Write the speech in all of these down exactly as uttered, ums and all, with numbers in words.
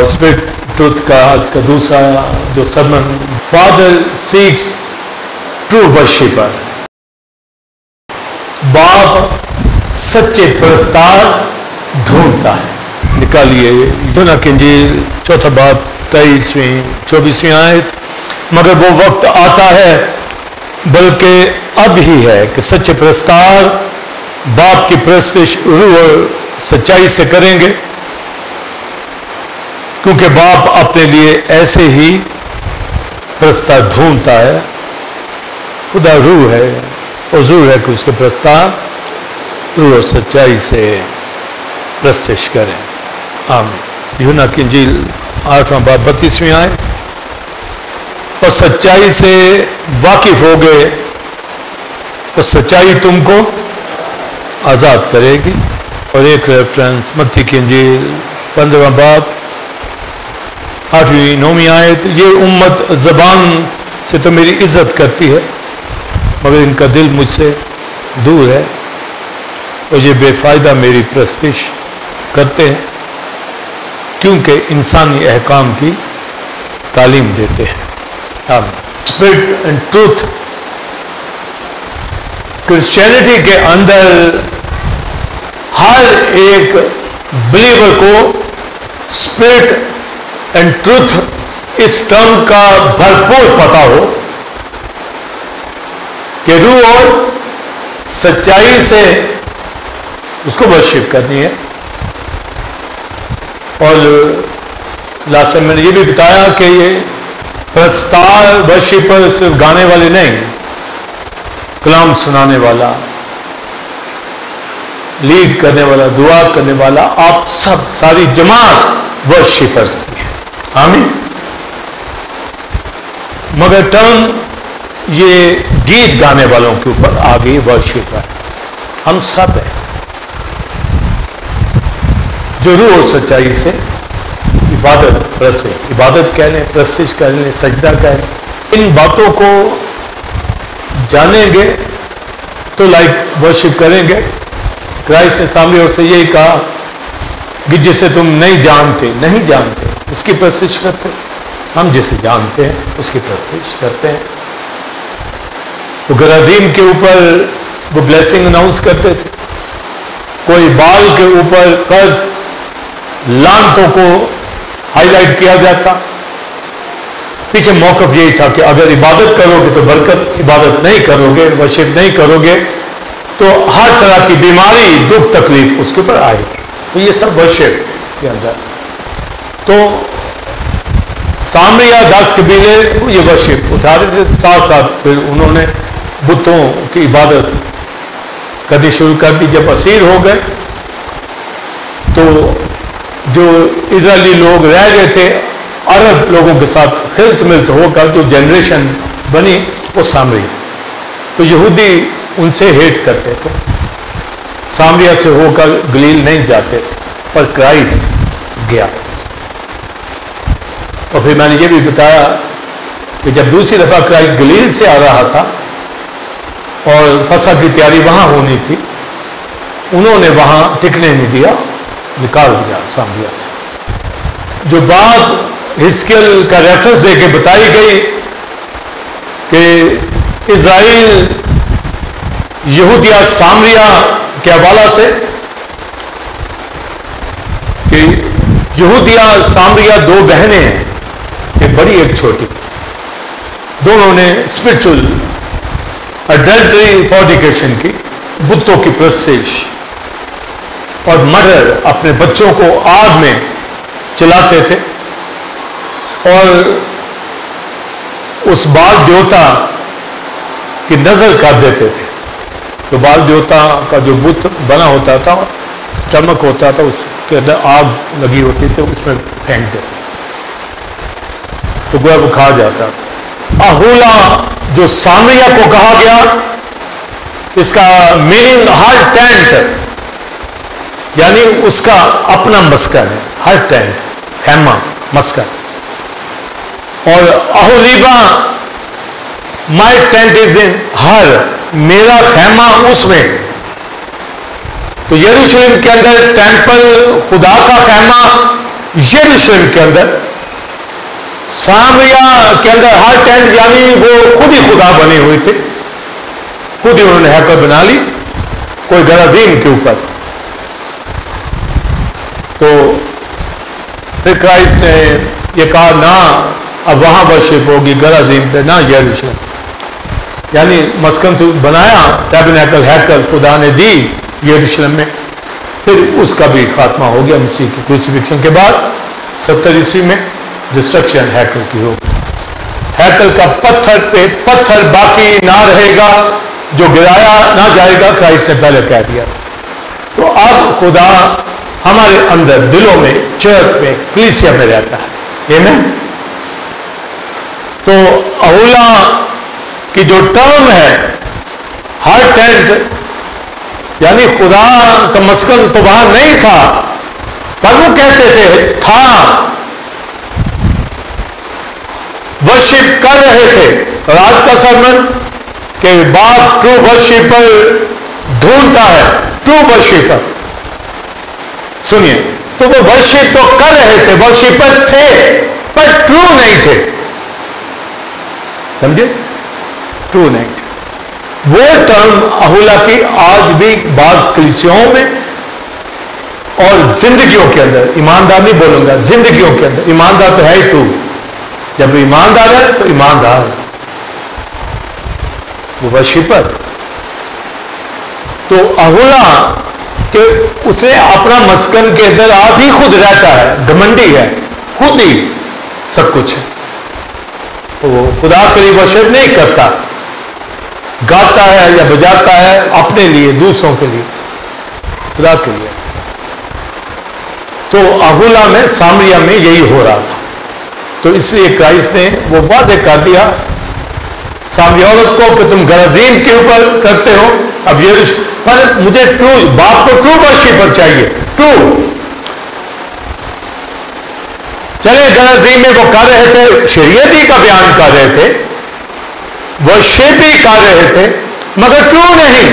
Spirit truth کا آج کا دوسرا جو sermon, father seeks true worshipper, باپ سچے پرستار ڈھونڈتا ہے۔ نکالیے یوحنا کی انجیل چوتھا باب تیئیسویں چوبیسویں آیت، مگر وہ وقت آتا ہے بلکہ اب ہی ہے کہ سچے پرستار باپ کی پرستش روح اور سچائی سے کریں گے، کیونکہ باپ اپنے لیے ایسے ہی پرستار ڈھونڈتا ہے۔ خدا روح ہے اور ضرور ہے کہ اس کے پرستار روح اور سچائی سے پرستش کریں۔ آمین۔ یوحنا کی انجیل آٹھواں باب بتیسویں آئے، اور سچائی سے واقف ہو گئے اور سچائی تم کو آزاد کرے گی۔ اور ایک ریفرنس متی کی انجیل پندرہواں باب آٹھویں نویں آیت، یہ امت زبان سے تو میری عزت کرتی ہے مگر ان کا دل مجھ سے دور ہے، اور یہ بے فائدہ میری پرستش کرتے ہیں کیونکہ انسانی احکام کی تعلیم دیتے ہیں۔ اسپرٹ اینڈ ٹروتھ، کرسچینٹی کے اندر ہر ایک بلیور کو اسپرٹ اینڈ ٹروتھ اس ٹرم کا بھرپور پتہ ہو کہ روح اور سچائی سے اس کو ورشپ کرنی ہے۔ اور لاسٹ ٹائم میں نے یہ بھی بتایا کہ یہ پرستار ورشپر صرف گانے والے نہیں، کلام سنانے والا، لیڈ کرنے والا، دعا کرنے والا، آپ سب ساری جماعت ورشپرز ہیں۔ آمین۔ مگر ٹرم یہ گیت گانے والوں کے اوپر آ گئی، ورشپر ہم سب ہیں جو روح اور سچائی سے عبادت پرستش عبادت کہہ لیں، پرستش کہہ لیں، سجدہ کہہ لیں، ان باتوں کو جانیں گے تو لائک ورشپ کریں گے۔ کرائسٹ نے سامنے اور سے یہی کہا کہ جسے تم نہیں جانتے نہیں جانتے اس کی پرستش کرتے، ہم جسے جانتے ہیں اس کی پرستش کرتے ہیں۔ تو گراذیم کے اوپر وہ بلیسنگ اناؤنس کرتے تھے، کوئی بال کے اوپر قرض لعنتوں کو ہائی لائٹ کیا جاتا۔ پیچھے موقف یہی تھا کہ اگر عبادت کرو گے تو برکت، عبادت نہیں کرو گے، ورشپ نہیں کرو گے تو ہر طرح کی بیماری، دکھ، تکلیف اس کے اوپر آئے گی۔ تو یہ سب ورشپ کے اندر۔ تو سامریہ دس قبیلے یہ ورشپ اٹھا رہے تھے، ساتھ ساتھ پھر انہوں نے بتوں کی عبادت کرنی شروع کر دی۔ جب اسیر ہو گئے تو جو اسرائیلی لوگ رہ گئے تھے عرب لوگوں کے ساتھ خلط ملت ہو کر جو جنریشن بنی وہ سامری، تو یہودی ان سے ہیٹ کرتے تھے، سامریہ سے ہو کر گلیل نہیں جاتے تھے، پر کرائسٹ گیا۔ اور پھر میں نے یہ بھی بتایا کہ جب دوسری دفعہ کرائسٹ گلیل سے آ رہا تھا اور فصح کی تیاری وہاں ہونی تھی، انہوں نے وہاں ٹکنے نہیں دیا، نکال دیا سامریہ سے۔ جو بات حزقیل کا ریفرنس دے کے بتائی گئی کہ اسرائیل یہودیہ سامریہ کے حوالہ سے، کہ یہودیہ سامریہ دو بہنیں ہیں، ایک بڑی ایک چھوٹی، دونوں نے اسپرچل اڈلٹری فورنیکیشن کی، بتوں کی پرستش اور مرڈر، اپنے بچوں کو آگ میں چلاتے تھے اور اس بال دیوتا کی نظر کر دیتے تھے۔ تو بال دیوتا کا جو بت بنا ہوتا تھا، سٹمک ہوتا تھا، اس کے اندر آگ لگی ہوتی تھی، اس میں پھینک دیتے تو گویا وہ کھا جاتا تھا۔ اہولا جو سامریہ کو کہا گیا، اس کا میننگ ہر ٹینٹ، یعنی اس کا اپنا مسکن ہے، ہر ٹینٹ خیمہ مسکن۔ اور اہولیبا مائی ٹینٹ از ان ہر، میرا خیمہ اس میں۔ تو یروشلم کے اندر ٹیمپل خدا کا خیمہ، यरूशलेम के अंदर, सामरिया के अंदर हर टेंट, यानी वो खुद ही खुदा बने हुए थे, खुद ही उन्होंने हैकल बना ली कोई गराजीम के ऊपर। तो फिर क्राइस्ट ने ये कहा ना, अब वहां वर्शिप होगी गराजीम पे, ना यरूशलेम। यानी मस्कन तो बनाया, टैबरनेकल हैकल खुदा ने दी यरूशलेम में, फिर उसका भी खात्मा हो गया मसीह की क्रूसिफिक्शन के बाद। सत्तर ईस्वी में डिस्ट्रक्शन हैकल की हो, हैकल का पत्थर पे पत्थर बाकी ना रहेगा जो गिराया ना जाएगा, क्राइस्ट ने पहले कह दिया। तो अब खुदा हमारे अंदर दिलों में, चर्च में, कलीसिया में रहता है। ये में तो अहुला की जो टर्म है, हर टेंट, यानी खुदा का मस्कन तो वहां नहीं था, पर वो कहते थे था, वर्शिप कर रहे थे। और आज का सरमन कि बाप ट्रू वर्शिपर ढूंढता है, ट्रू वर्शिपर। सुनिए, तो वो वर्शिप तो कर रहे थे, वर्शिपर थे, पर ट्रू नहीं थे। समझे? ट्रू नहीं थे। वो टर्म अहुला की आज भी बाज कलीसियाओं में और जिंदगियों के अंदर, ईमानदार नहीं बोलूंगा, जिंदगियों के अंदर, ईमानदार तो है ही ट्रू, जब ईमानदार है तो ईमानदार है वो वर्शिपर। तो अहुला कि उसे अपना मस्कन के अंदर आप ही खुद रहता है, घमंडी है, खुद ही सब कुछ है, तो वो खुदा के लिए वर्शिप नहीं करता, गाता है या बजाता है अपने लिए, दूसरों के लिए, खुदा के लिए। तो अहुला में, सामरिया में यही हो रहा था। तो इसलिए क्राइस्ट ने वो वाज़ेह कर दिया सामरिया औरत को कि तुम गराजीम के ऊपर करते हो, अब ये पर मुझे ट्रू, बाप को ट्रू वर्शिपर चाहिए, ट्रू। चले गराजीम में वो कर रहे थे, शरीयत ही का बयान कर रहे थे, वर्शिप ही कर रहे थे, मगर ट्रू नहीं।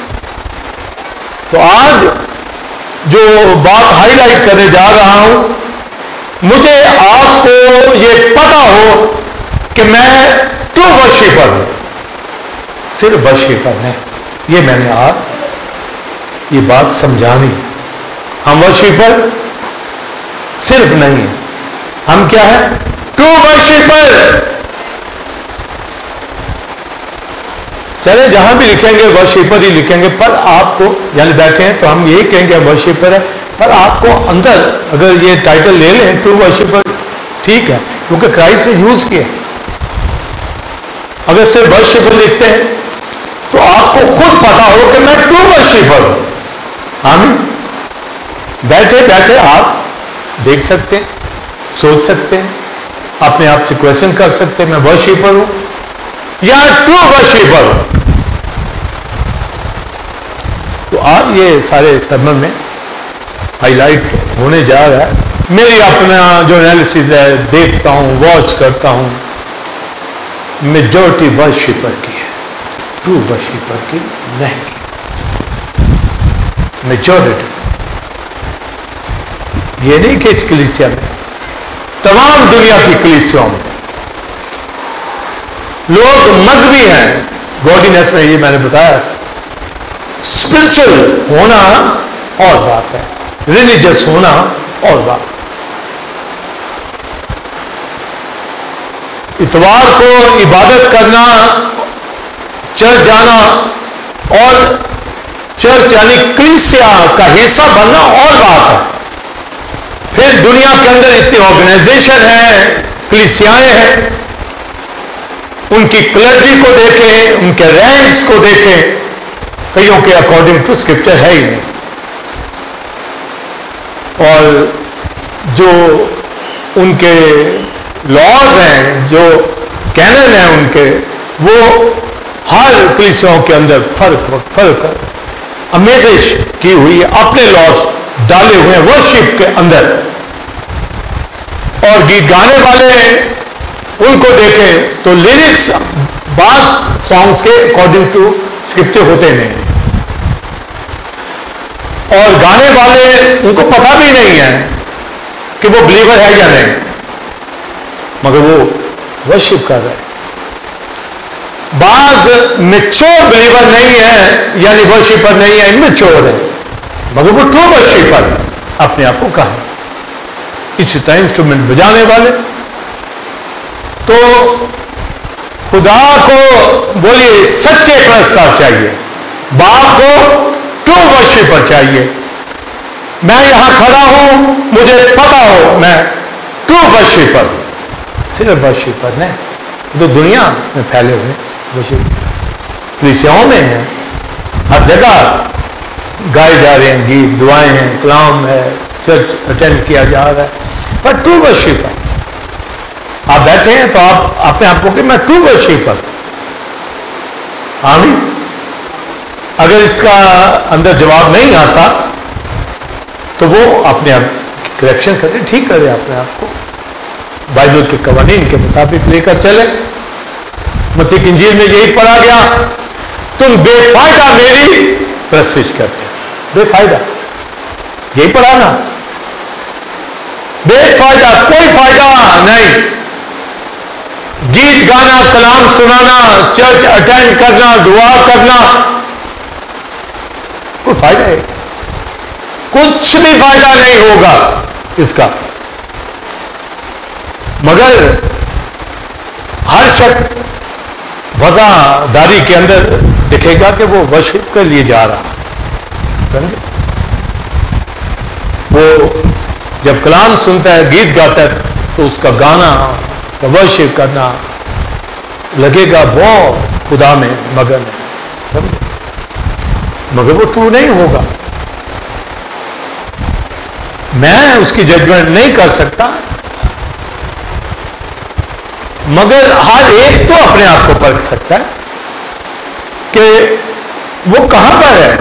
तो आज जो बात हाईलाइट करने जा रहा हूं, मुझे आपको ये पता हो कि मैं ट्रू वर्शिपर हूं, सिर्फ वर्शिपर नहीं। ये मैंने आज ये बात समझानी। हम वर्शिपर सिर्फ नहीं, हम क्या है? True worshipper. चले जहां भी लिखेंगे वर्शिपर ही लिखेंगे, पर आपको, यानी बैठे हैं तो हम यही कहेंगे वर्शिपर है, पर आपको अंदर अगर ये टाइटल ले लें ट्रू वर्शिपर, ठीक है, क्योंकि क्राइस्ट ने यूज किया। अगर सिर्फ वर्शिपर लिखते हैं तो आपको खुद पता हो कि मैं ट्रू वर्शिपर हूं। आमीन। बैठे बैठे आप देख सकते हैं, सोच सकते हैं, अपने आप से क्वेश्चन कर सकते हैं, मैं वर्शिपर हूं या ट्रू वर्शिपर हूं। तो आज ये सारे सरमन में हाईलाइट होने जा रहा है। मेरी अपना जो एनालिसिस है, देखता हूं, वॉच करता हूं, मेजॉरिटी वर्शिपर की है, ट्रू वर्शिपर की नहीं। मेजॉरिटी, ये नहीं कि इस कलीसिया में, तमाम दुनिया की कलीसियाओं में लोग मजहबी हैं, गॉडीनेस में, ये मैंने बताया। स्पिरिचुअल होना और बात है, रिलीजियस होना और बात। इतवार को इबादत करना, चर्च जाना और चर्च यानी कलीसिया का हिस्सा बनना और बात है। फिर दुनिया के अंदर इतनी ऑर्गेनाइजेशन है, कलीसियाएं हैं, उनकी क्लर्जी को देखें, उनके रैंक्स को देखें, कईयों के अकॉर्डिंग टू स्क्रिप्चर है ही नहीं। और जो उनके लॉज हैं, जो कैनन हैं उनके, वो हर कलीसियाओं के अंदर फर्क फर्क अमेजिश की हुई है, अपने लॉज डाले हुए हैं वर्शिप के अंदर। और गीत गाने वाले उनको देखें तो लिरिक्स बास सॉन्ग्स के अकॉर्डिंग टू स्क्रिप्चर होते नहीं, और गाने वाले उनको पता भी नहीं है कि वो बिलीवर है या नहीं, मगर वो वर्शिप कर रहे हैं। बाज मैच्योर बिलीवर नहीं है, यानी वर्शिपर नहीं है, इमेच्योर है, मगर वो ट्रू वर्शिपर अपने आप को कहा। इसी तरह इंस्ट्रूमेंट बजाने वाले तो खुदा को बोलिए सच्चे परस्तार चाहिए, बाप को ट्रू वर्शिपर चाहिए। मैं यहां खड़ा हूं, मुझे पता हो मैं ट्रू वर्शिपर, सिर्फ वर्शिपर नहीं, तो दुनिया में फैले हुए वर्शिप कलीसियाओं में हैं, हर जगह गाए जा रहे हैं गीत, दुआएं हैं, कलाम है, चर्च अटेंड किया जा रहा है, पर ट्रू वर्शिपर आप बैठे हैं तो आप अपने आप को कि मैं ट्रू वर्शिपर। आमीन। अगर इसका अंदर जवाब नहीं आता तो वो अपने आप करेक्शन करे, ठीक करे अपने आप को, बाइबल के कवानीन के मुताबिक लेकर चले। मत्ती की इंजील में यही पढ़ा गया, तुम बेफायदा मेरी प्रस्तुति करते हो, बेफायदा, यही पढ़ा ना, बेफायदा, कोई फायदा नहीं। गीत गाना, कलाम सुनाना, चर्च अटेंड करना, दुआ करना, कोई फायदा है? कुछ भी फायदा नहीं होगा इसका। मगर हर शख्स वजादारी के अंदर दिखेगा कि वो वर्शिप के लिए जा रहा, समझे? वो जब कलाम सुनता है, गीत गाता है, तो उसका गाना, उसका वर्शिप करना लगेगा वो खुदा में मगन है, समझे? मगर वो ट्रू नहीं होगा। मैं उसकी जजमेंट नहीं कर सकता, मगर हर एक तो अपने आप को परख सकता है कि वो कहां पर है।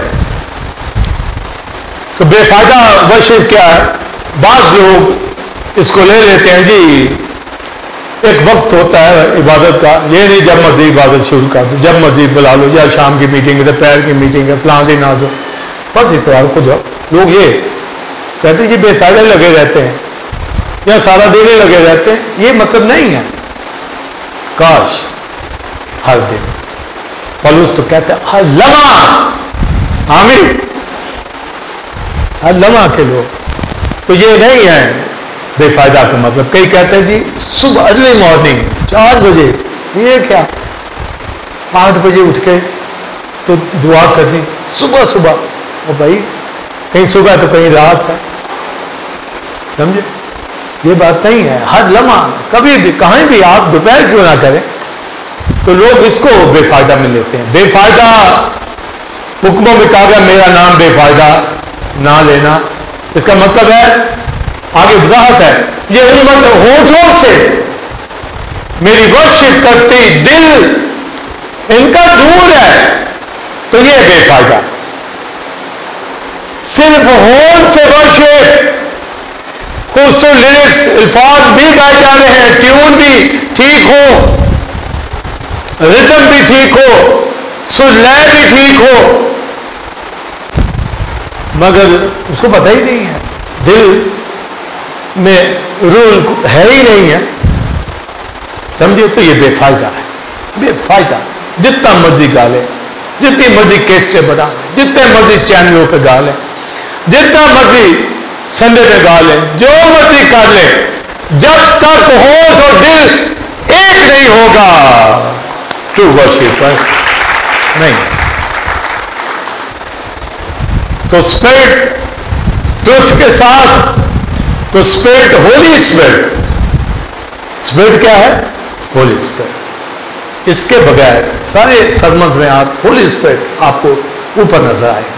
तो बेफायदा वर्शिप क्या है? बाज लोग इसको ले लेते हैं जी, एक वक्त होता है इबादत का, ये नहीं जब मर्जी इबादत शुरू कर दो, जब मर्जी बुला लो, या शाम की मीटिंग है, दोपहर की मीटिंग है, फलां दिन आ जाओ, बस इतवार को जाओ। लोग ये कहते जी बेफायदा लगे रहते हैं या सारा दिन ही लगे रहते हैं, ये मतलब नहीं है। काश हर दिन, पौलुस तो कहते हैं हर लम्हा, आमीन, हर लम्हा के लोग, तो ये नहीं है बेफायदा का मतलब। कई कहते हैं जी सुबह अर्ली मॉर्निंग चार बजे, ये क्या, आठ बजे उठ के तो दुआ करनी सुबह सुबह, और भाई कहीं सुबह तो कहीं रात है, समझे? ये बात नहीं है। हर लम्हा, कभी भी कहीं भी आप दोपहर क्यों ना करें, तो लोग इसको बेफायदा में लेते हैं। बेफायदा हुक्मों में कहा गया मेरा नाम बेफायदा ना लेना, इसका मतलब है, आगे वजाहत है, ये उम्मत होठों से मेरी वर्शिप करती, दिल इनका दूर है, तो ये बेफायदा। सिर्फ होठ से वर्शिप, खूबसूरत लिरिक्स, अल्फाज भी गाए जा रहे हैं, ट्यून भी ठीक हो, रिदम भी ठीक हो, सुर लय भी ठीक हो, मगर उसको पता ही नहीं है, दिल में रूल है ही नहीं है, समझिए? तो ये बेफायदा है, बेफायदा। जितना मर्जी गा ले, जितनी मर्जी केस्टे बना ले, जितने मर्जी चैनलों पे गा ले, जितना मर्जी संडे पे गा ले, जो मर्जी कर ले, जब तक होठ और दिल एक नहीं होगा, ट्रू वर्शिपर नहीं। तो स्पिरिट ट्रुथ के साथ, तो स्पिरिट होली स्पिरिट, स्पिरिट क्या है? Holy spirit. इसके बगैर सारे सरमन्स में आप होली स्पिरिट आपको ऊपर नजर आएगा।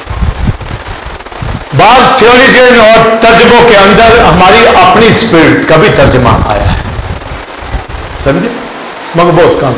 बाज थियोलॉजियन और तर्जमों के अंदर हमारी अपनी स्पिरिट का भी तर्जमा आया है, समझे? मगर बहुत कम।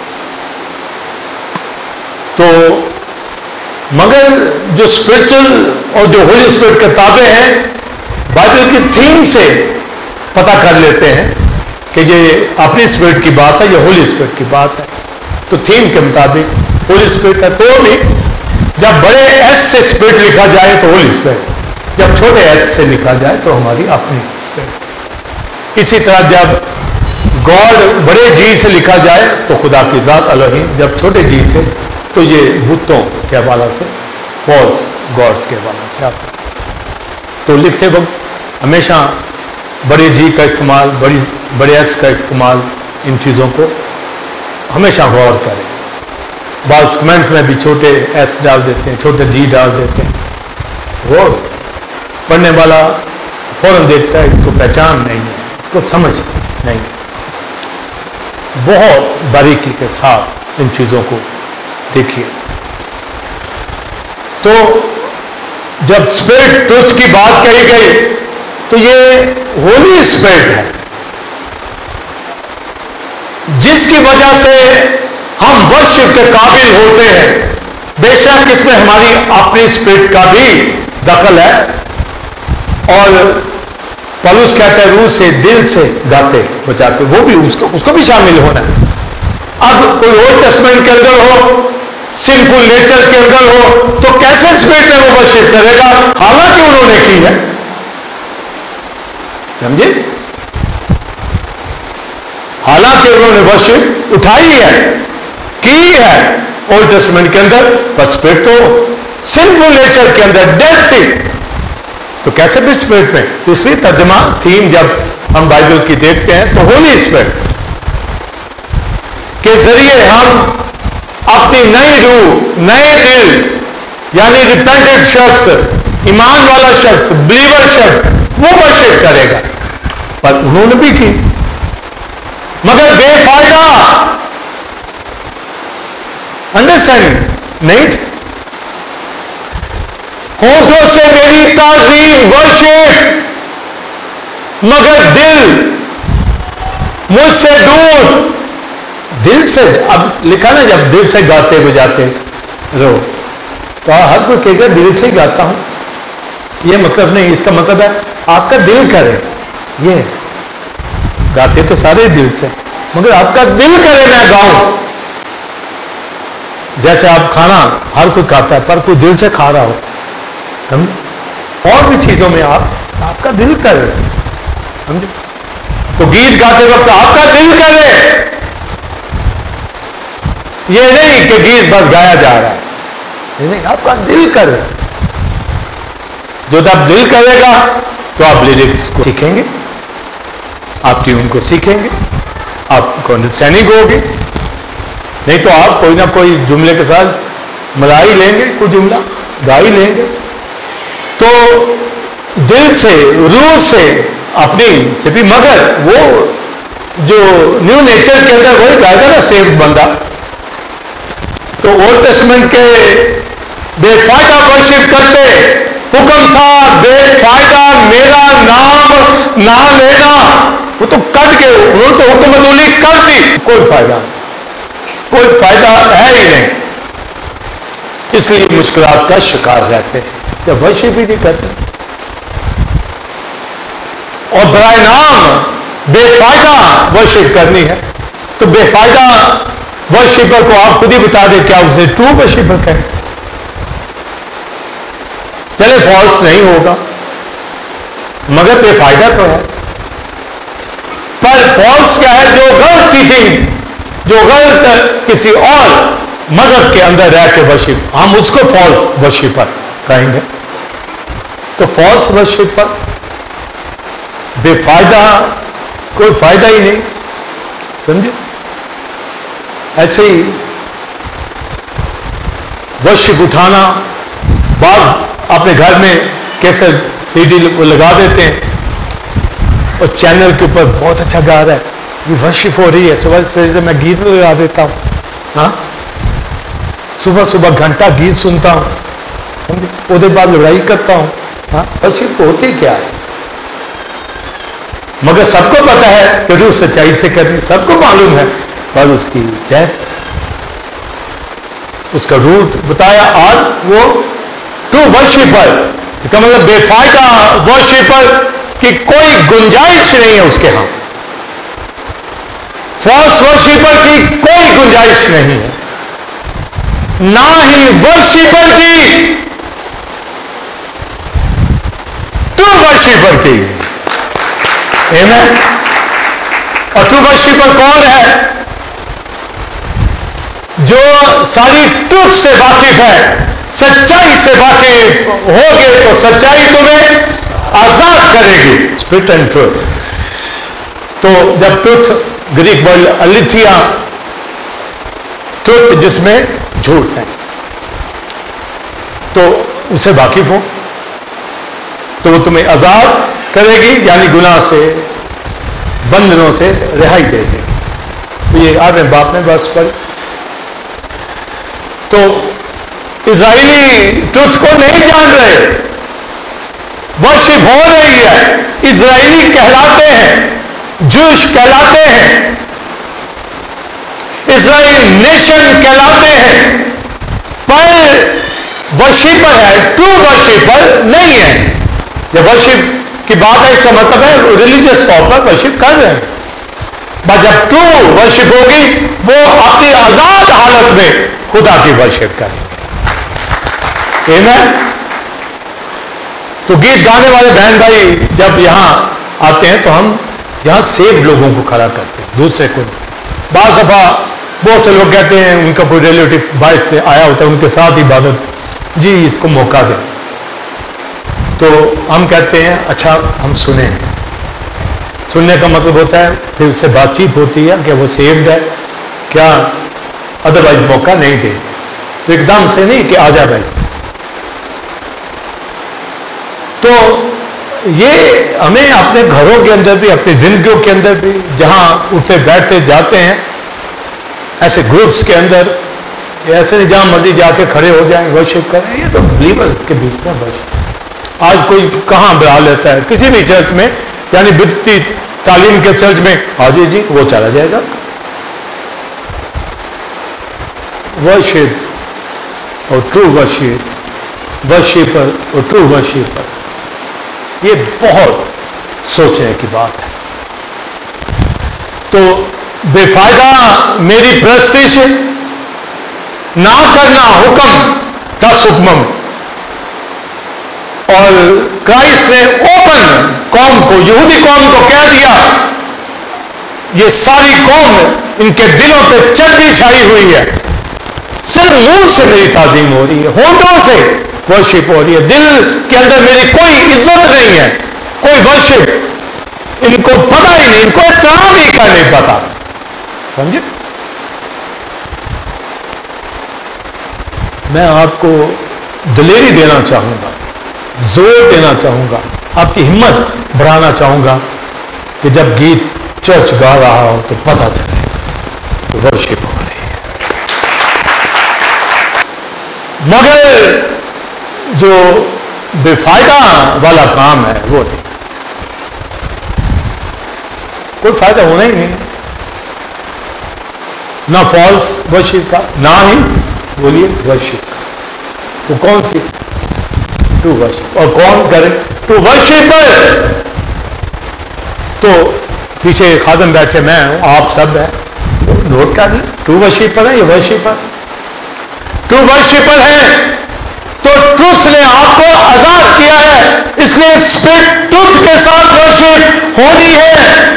तो मगर जो स्पिरिचुअल और जो होली स्पिरिट किताबें हैं, बाइबल की थीम से पता कर लेते हैं कि ये अपनी स्पिरिट की बात है, ये होली स्पिरिट की बात है। तो थीम के मुताबिक होली स्पिरिट है, तो भी जब बड़े एस से स्पिरिट लिखा जाए तो होली स्पिरिट, जब छोटे एस से लिखा जाए तो हमारी अपनी स्पिरिट। इसी तरह जब गॉड बड़े जी से लिखा जाए तो खुदा की ज़ात अलोहीम, जब छोटे जी से तो ये बुतों के हवाला से, फॉल्स गॉड्स के हवाला से आता। तो लिखते वक्त हमेशा बड़े जी का इस्तेमाल, बड़ी बड़े एस का इस्तेमाल, इन चीज़ों को हमेशा गौर करें। बाज़ कमेंट्स में भी छोटे एस डाल देते हैं, छोटे जी डाल देते हैं, वो पढ़ने वाला फौरन देखता है इसको पहचान नहीं है, इसको समझ नहीं। बहुत बारीकी के साथ इन चीज़ों को देखिए। तो जब स्पिरिट ट्रुथ की बात कही गई तो ये होली स्पिरिट है, जिसकी वजह से हम वर्शिप के काबिल होते हैं। बेशक इसमें हमारी अपनी स्पिरिट का भी दखल है, और पौलुस कहता है रूह से, दिल से गाते बजाते, वो भी उसको उसको भी शामिल होना है। अब कोई ओल्ड टेस्टमेंट के अंदर हो, सिंफुल नेचर के अंदर हो, तो कैसे स्पिरिट में वो वर्शिप करेगा, हालांकि उन्होंने की है। समझे? हालांकि उन्होंने वर्शिप उठाई है, की है ओल्ड टेस्टमेंट के अंदर, पर स्पिरिट तो सिंफुल नेचर के अंदर डेड थी, तो कैसे भी स्पिरिट में। इसलिए तर्जमा थीम जब हम बाइबल की देखते हैं तो होली स्पिरिट के जरिए हम अपनी नई रूह, नए दिल, यानी रिपेंटेड शख्स, ईमान वाला शख्स, बिलीवर शख्स, वो वर्शिप करेगा। पर उन्होंने भी की, मगर बेफायदा अंडरस्टैंडिंग नहीं थी। होठों से मेरी ताज़ीम वर्शिप, मगर दिल मुझसे दूर। दिल से, अब लिखा ना जब दिल से गाते बजाते रहो, तो हर कोई कहेगा दिल से ही गाता हूं। ये मतलब नहीं, इसका मतलब है आपका दिल करे। ये गाते तो सारे दिल से, मगर आपका दिल करे मैं गाऊं। जैसे आप खाना हर कोई खाता है, पर कोई दिल से खा रहा हो, और भी चीजों में आप आपका दिल करे, समझे? तो गीत गाते वक्त आपका दिल करे, ये नहीं कि गीत बस गाया जा रहा है, ये नहीं, आपका दिल करे। जो जब दिल करेगा तो आप लिरिक्स को सीखेंगे, आप ट्यून को सीखेंगे, आपको अंडरस्टैंडिंग होगी। नहीं तो आप कोई ना कोई जुमले के साथ मिला ही लेंगे, कोई जुमला गा ही लेंगे। तो दिल से, रूह से, अपनी से भी, मगर वो जो न्यू नेचर के अंदर वही गाएगा ना सेव्ड बंदा। तो ओल्ड टेस्टमेंट के बेफायदा वर्शिप करते, हुक्म था बेफायदा मेरा नाम ना लेना, वो तो कट के उन्होंने तो हुक्म अदूली कर दी, कोई फायदा नहीं, कोई फायदा है ही नहीं। इसलिए मुश्किलात का शिकार रहते हैं जब वर्शिप ही नहीं करते। और बराए नाम बेफायदा वर्शिप करनी है, तो बेफायदा वर्शिपर को आप खुद ही बता दें क्या उसे ट्रू वर्शिपर कहें। चले फॉल्स नहीं होगा, मगर बेफायदा तो है। पर फॉल्स क्या है? जो गलत टीचिंग, जो गलत किसी और मजहब के अंदर रह के वर्शिप, हम उसको फॉल्स वर्शिपर कहेंगे। तो फॉल्स वर्शिपर बेफायदा, कोई फायदा ही नहीं, समझे? ऐसे ही वर्शिप उठाना, बाज अपने घर में कैसे सीडी लगा देते हैं और चैनल के ऊपर बहुत अच्छा गा रहा है, ये वर्शिप हो रही है, सुबह सवेरे से मैं गीत लगा देता हूँ, हाँ सुबह सुबह घंटा गीत सुनता हूँ, उसके बाद लड़ाई करता हूँ। हाँ, वर्शिप होती क्या है? मगर सबको पता है कि रूह सच्चाई से करनी, सबको मालूम है, पर उसकी डेप्थ, उसका रूट बताया। आज वो ट्रू वर्शिपर का मतलब बेफायदा वर्शिपर की कोई गुंजाइश नहीं है उसके यहां, फॉल्स वर्शिपर की कोई गुंजाइश नहीं है, ना ही वर्शिपर की वर्शिपर की। आमीन। और ट्रू वर्शिपर कौन है? जो सारी ट्रुथ से वाकिफ है, सच्चाई से वाकिफ होगे तो सच्चाई तुम्हें आजाद करेगी। Spirit and truth. तो जब ट्रुथ, ग्रीक वर्ड अलिथिया, ट्रुथ जिसमें झूठ है, तो उसे वाकिफ हो तो वो तुम्हें आजाद करेगी, यानी गुनाह से, बंधनों से रिहाई दे देगी। तो ये आठवें बाप में बस पर। तो इजराइली ट्रुथ को नहीं जान रहे, वर्शिप हो रही है, इजराइली कहलाते हैं, जूश कहलाते हैं, इजराइल नेशन कहलाते हैं, पर वर्शिपर है, ट्रू वर्शिपर नहीं है। जब वर्शिप की बात है इसका मतलब है रिलीजियस तौर पर वर्शिप कर रहे हैं, बट जब ट्रू वर्शिप होगी वो अपनी आजाद हालत में खुदा की वर्शिप करेंगे। आमीन। तो गीत गाने वाले बहन भाई जब यहां आते हैं तो हम यहां सेव लोगों को खड़ा करते हैं, दूसरे को। बाज़ दफा बहुत से लोग कहते हैं उनका कोई रिलेटिव बाहर से आया होता है, उनके साथ इबादत, जी इसको मौका दें, तो हम कहते हैं अच्छा हम सुने। सुनने का मतलब होता है फिर उससे बातचीत होती है कि वो सेव्ड है क्या, अदरवाइज मौका नहीं दे। तो एकदम से नहीं कि आ जा भाई। तो ये हमें अपने घरों के अंदर भी, अपनी जिंदगियों के अंदर भी, जहां उठते बैठते जाते हैं ऐसे ग्रुप्स के अंदर, ऐसे नहीं जहां मर्जी जाके खड़े हो जाएं वर्शिप करें, ये तो बिलीवर्स के बीच में वर्शिप। आज कोई कहां बुला लेता है किसी भी चर्च में, यानी बिदती तालीम के चर्च में, हाजी जी वो चला जाएगा। वर्शिप और ट्रू वर्शिप, वर्शिपर और ट्रू वर्शिपर, ये बहुत सोचने की बात है। तो बेफायदा मेरी प्रस्तिश ना करना हुक्म दस हुक्म, और क्राइस्ट ने ओपन कौम को, यहूदी कौम को कह दिया, ये सारी कौम इनके दिलों पे चर्बी छाई हुई है, सिर्फ मुंह से मेरी ताजीम हो रही है, होठों से वर्शिप हो रही है, दिल के अंदर मेरी कोई इज्जत नहीं है, कोई वर्शिप इनको पता ही नहीं, इनको एहतराम ही का नहीं पता। समझे? मैं आपको दिलेरी देना चाहूंगा, जोर देना चाहूंगा, आपकी हिम्मत बढ़ाना चाहूंगा कि जब गीत चर्च गा रहा हो तो पता चले तो वर्शिप हो रही है। मगर जो बेफायदा वाला काम है वो नहीं, कोई फायदा होना ही नहीं, ना फॉल्स वर्शिप का, ना ही बोलिए वर्शिप का। तो कौन सी? To worship. और कौन करे? True worshipper. तो पीछे खादम बैठे, मैं हूं, आप सब हैं, तो नोट कर लें, टू वर्शिपर है, ये वर्शिपर टू वर्शिपर है। तो ट्रुथ ने आपको आजाद किया है, इसलिए स्पिरिट ट्रुथ के साथ वर्शिप होनी है।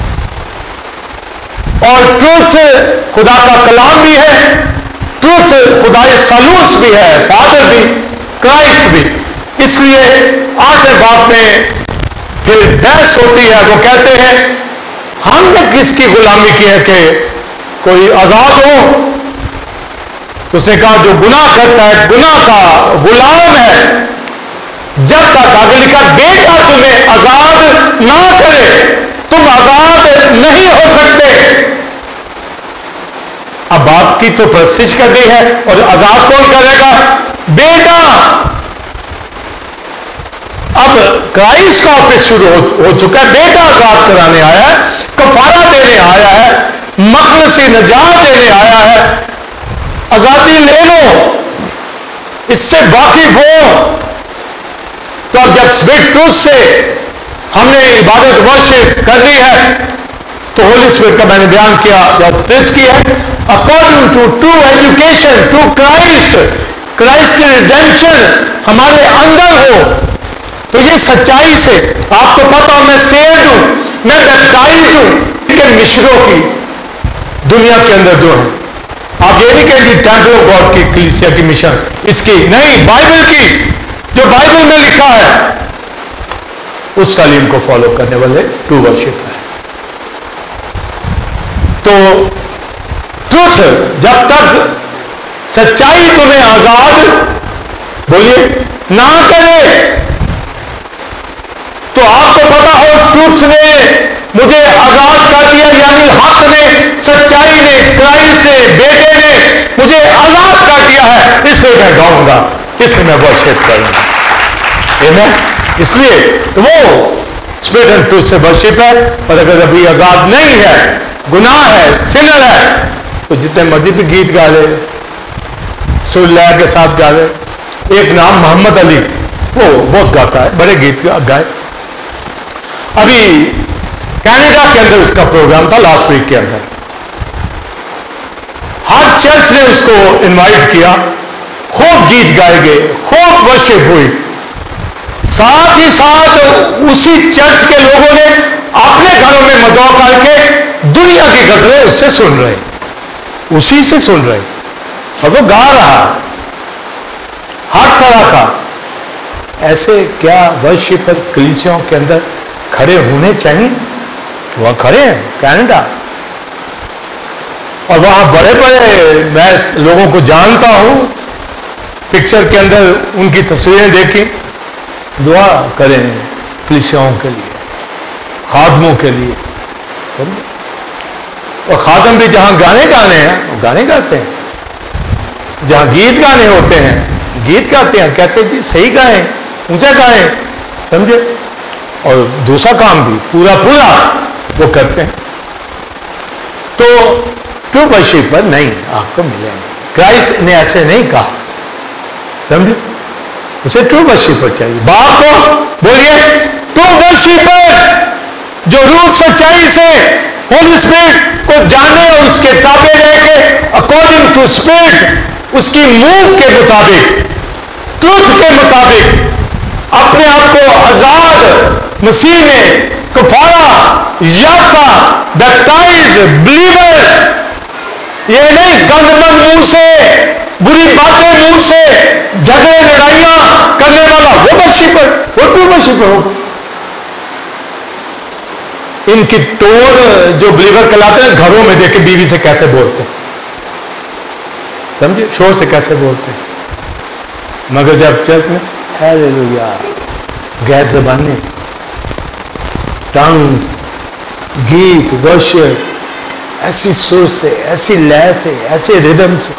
और ट्रुथ खुदा का कलाम भी है, ट्रुथ खुदा सालूस भी है, फादर भी, क्राइस्ट भी। इसलिए आठवें बाप में फिर बहस होती है, वो कहते हैं हमने किसकी गुलामी की है कि कोई आजाद हो। तो उसने कहा जो गुनाह करता है गुनाह का गुलाम है, जब तक, आगे लिखा, बेटा तुम्हें आजाद ना करे तुम आजाद नहीं हो सकते। अब बाप की तो प्रस्तिश करनी है, और आजाद कौन करेगा? बेटा। अब क्राइस्ट का ऑफिस शुरू हो, हो चुका है, बेटा आजाद कराने आया है, कफारा देने आया है, मखलसी नजात देने आया है। आजादी ले लो, इससे वाकिफ हो। तो अब जब स्पिरिट ट्रूथ से हमने इबादत वर्शिप करनी है, तो होली स्पिरिट का मैंने बयान किया, जब प्रेरित की है, according to true education to Christ, Christ की रिडेम्पशन हमारे अंदर हो, تو یہ سچائی سے آپ کو پتا میں سیوڈ ہوں، میں بیپٹائزڈ ہوں کہ مشروں کی دنیا کے اندر جو ہے، آپ یہ نہیں کہیں گے ٹیمپل آف گاڈ کی کلیسیا کی مشن اس کی نہیں، بائبل کی جو بائبل میں لکھا ہے اس تعلیم کو فالو کرنے والے ٹرو ورشپ ہے۔ تو ٹروتھ جب تک سچائی تمہیں آزاد بولیے نہ کرے تو آپ کو پتا ہو ٹروتھ نے مجھے آزاد کر دیا، یعنی حق نے، سچائی نے، کرائسٹ نے، بیٹے نے مجھے آزاد کر دیا ہے، اس لیے میں گاؤں گا، اس لیے میں ورشپ کروں گا۔ اس لیے تو وہ اسپرٹ اینڈ ٹروتھ سے ورشپ ہے۔ اور اگر ابھی آزاد نہیں ہے، گناہ ہے، سنر ہے، تو جتنے مرضی بھی گیت گا لے، سر لے کے ساتھ گا لے۔ ایک نام محمد علی، وہ بہت گاتا ہے، بڑے گیت گائے۔ ابھی کینیڈا کے اندر اس کا پروگرام تھا لاسٹ ویک کے اندر، ہر چرچ نے اس کو انوائٹ کیا، خوب گیت گائے گئے، خوب ورشپ ہوئی، ساتھ ہی ساتھ اسی چرچ کے لوگوں نے اپنے گھروں میں مدعو کر کے دنیا کی غزلیں اس سے سن رہے، اسی سے سن رہے، اور وہ گا رہا ہر طرح کا۔ ایسے کیا ورشپر کلیسیوں کے اندر کھڑے ہونے چاہیے؟ وہاں کھڑے ہیں کینیڈا، اور وہاں بڑے بڑے، میں لوگوں کو جانتا ہوں، پکچر کے اندر ان کی تصویریں دیکھی، دعا کریں کلیسیاؤں کے لیے، خادموں کے لیے۔ اور خادم بھی جہاں گانے گانے ہیں وہ گانے گاتے ہیں، جہاں گیت گانے ہوتے ہیں گیت گاتے ہیں، کہتے ہیں جی صحیح گائیں، اونچا گائیں، سمجھے؟ اور دوسرا کام بھی پورا پورا وہ کرتے ہیں۔ تو ٹرو ورشپ پر نہیں آپ کو ملیں گے، کرائسٹ نے ایسے نہیں کہا، سمجھے؟ اسے ٹرو ورشپر چاہیے۔ باپ کو بولیے ٹرو ورشپر جو روح سچائی سے ہولی اسپرٹ کو جانے اور اس کے تابع رہ کے اکارڈنگ ٹو اسپرٹ، اس کی موو کے مطابق، ٹروتھ کے مطابق اپنے آپ کو آزاد مسیح میں کفارہ یافتہ بیپٹائز بلیور، یہ نہیں گند مند منہ سے، بری باتیں منہ سے، جھگڑے لڑائیاں کرنے والا وہ ورشپر، وہ ٹرو ورشپر ہوگا۔ ان کی ٹون جو بلیور کہلاتے ہیں گھروں میں دیکھ کے بیوی سے کیسے بولتے ہیں، سمجھے؟ شور سے کیسے بولتے ہیں، مگر جب چرچ میں ہیلیلویا، غیر زبانی، ٹنگز، گیت، ورشپ، ایسی سر سے، ایسی لے سے، ایسے ردم سے،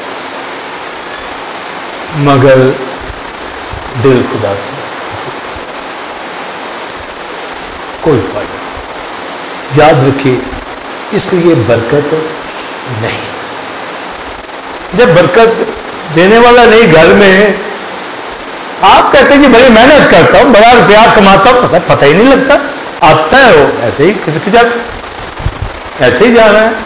مگر دل خدا سے کوئی فائدہ۔ یاد رکھیے اس لیے برکت نہیں، جب برکت دینے والا نہیں گھر میں، آپ کہتے ہیں کہ بڑی محنت کرتا ہوں، بڑا روپیہ کماتا ہوں، پتہ پتہ ہی نہیں لگتا، آتا ہے وہ ایسے ہی کسی کے جاتا ایسے ہی جا رہا ہے۔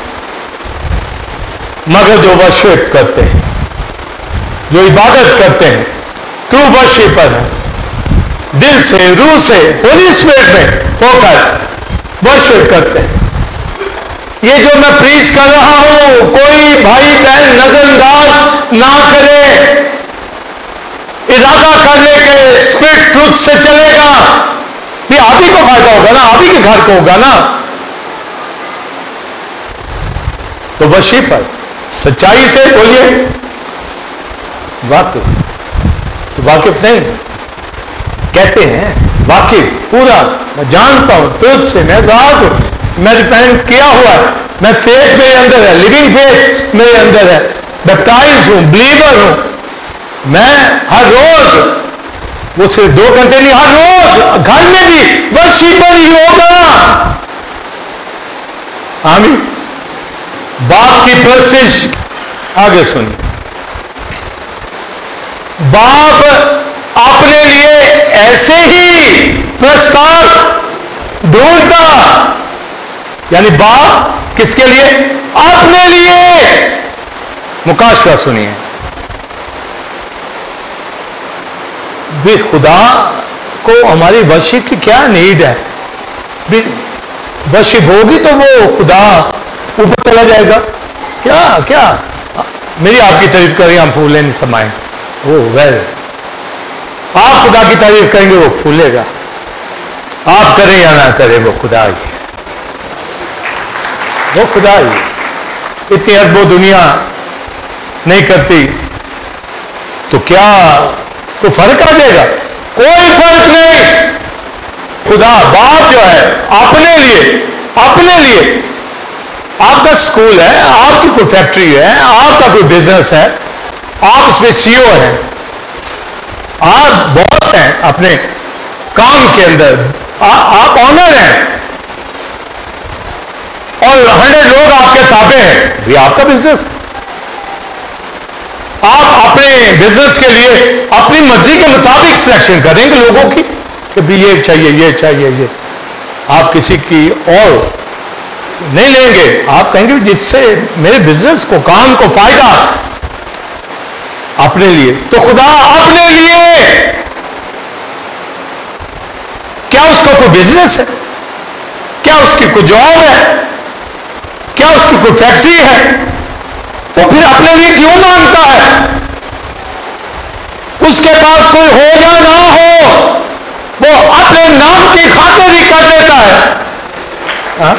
مگر جو ورشپ کرتے ہیں، جو عبادت کرتے ہیں، ٹرو ورشپر ہیں، دل سے، روح سے، ہولی اسپرٹ میں ہو کر ورشپ کرتے ہیں۔ یہ جو میں پریچ کر رہا ہوں کوئی بھائی بہن نظر انداز نہ کرے، ارادہ کر لے کہ اسپرٹ ٹروتھ سے چلے گا، یہ آپ ہی کو فائدہ ہوگا نا، آپ ہی کے گھر کو ہوگا نا۔ تو ورشپر سچائی سے بولیے واقف، واقف نہیں کہتے ہیں، واقف پورا، میں جانتا ہوں ٹروتھ سے، میں ذات ہوں، میں ریپینٹ کیا ہوا ہے، میں فیتھ میرے اندر ہے، لیونگ فیتھ میرے اندر ہے، بیپٹائز ہوں، بلیور ہوں، میں ہر روز، وہ صرف دو گھنٹے نہیں، ہر روز گھر میں بھی ورشپر ہی ہوگا۔ آمین۔ باپ کی پرستش، آگے سنیے، باپ اپنے لیے ایسے ہی پرستار ڈھونڈتا، یعنی باپ کس کے لیے؟ اپنے لیے۔ مکاشفہ سنیے، بھی خدا को हमारी वर्शिप की क्या नीड है? वर्शिप होगी तो वो खुदा ऊपर चला जाएगा। क्या क्या मेरी आपकी तारीफ करें, हम फूले नहीं समाए। ओ वेल, आप खुदा की तारीफ करेंगे वो फूलेगा, आप करें या ना करें वो खुदा ही है, वो खुदा ही है। इतनी अरबों दुनिया नहीं करती तो क्या कोई फर्क आ जाएगा? कोई फर्क नहीं। खुदा बाप जो है अपने लिए अपने लिए आपका स्कूल है, आपकी कोई फैक्ट्री है, आपका कोई बिजनेस है, आप उसमें सीईओ हैं, आप बॉस हैं अपने काम के अंदर, आ, आप ऑनर हैं और हंड्रेड लोग आपके ताबे हैं, ये आपका बिजनेस। आप अपने बिजनेस के लिए अपनी मर्जी के मुताबिक सिलेक्शन करेंगे लोगों की कि भी ये चाहिए ये चाहिए ये, आप किसी की और नहीं लेंगे। आप कहेंगे जिससे मेरे बिजनेस को, काम को फायदा, अपने लिए। तो खुदा अपने लिए, क्या उसका कोई बिजनेस है? क्या उसकी कोई जॉब है? क्या उसकी कोई फैक्ट्री है? वो फिर अपने लिए क्यों मांगता है? उसके पास कोई हो या ना हो, वो अपने नाम की खातिर ही कर देता है। हा?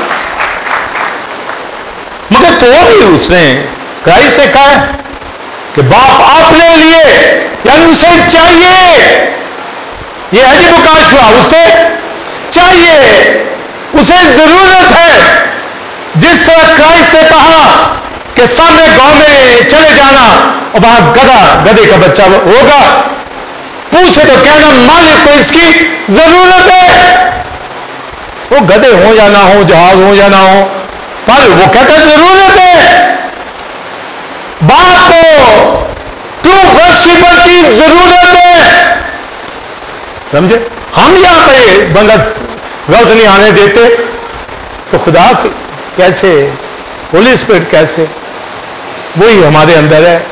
मगर तो भी उसने क्राइस्ट से कहा कि बाप अपने लिए, यानी उसे चाहिए, ये है जी प्रकाश हुआ, उसे चाहिए, उसे जरूरत है। जिस तरह क्राइस्ट से कहा कि सामने गांव में चले जाना और वहां गधा, गधे का बच्चा होगा, पूछे तो कहना मालिक को इसकी जरूरत है। वो गधे हो या ना हो, जहाज हो या ना हो, पर वो कहता जरूरत है। बाप को ट्रू वर्शिपर की जरूरत है। समझे? हम यहां पे गलत गलत नहीं आने देते तो खुदा कैसे, होली स्पिरिट कैसे, वही हमारे अंदर है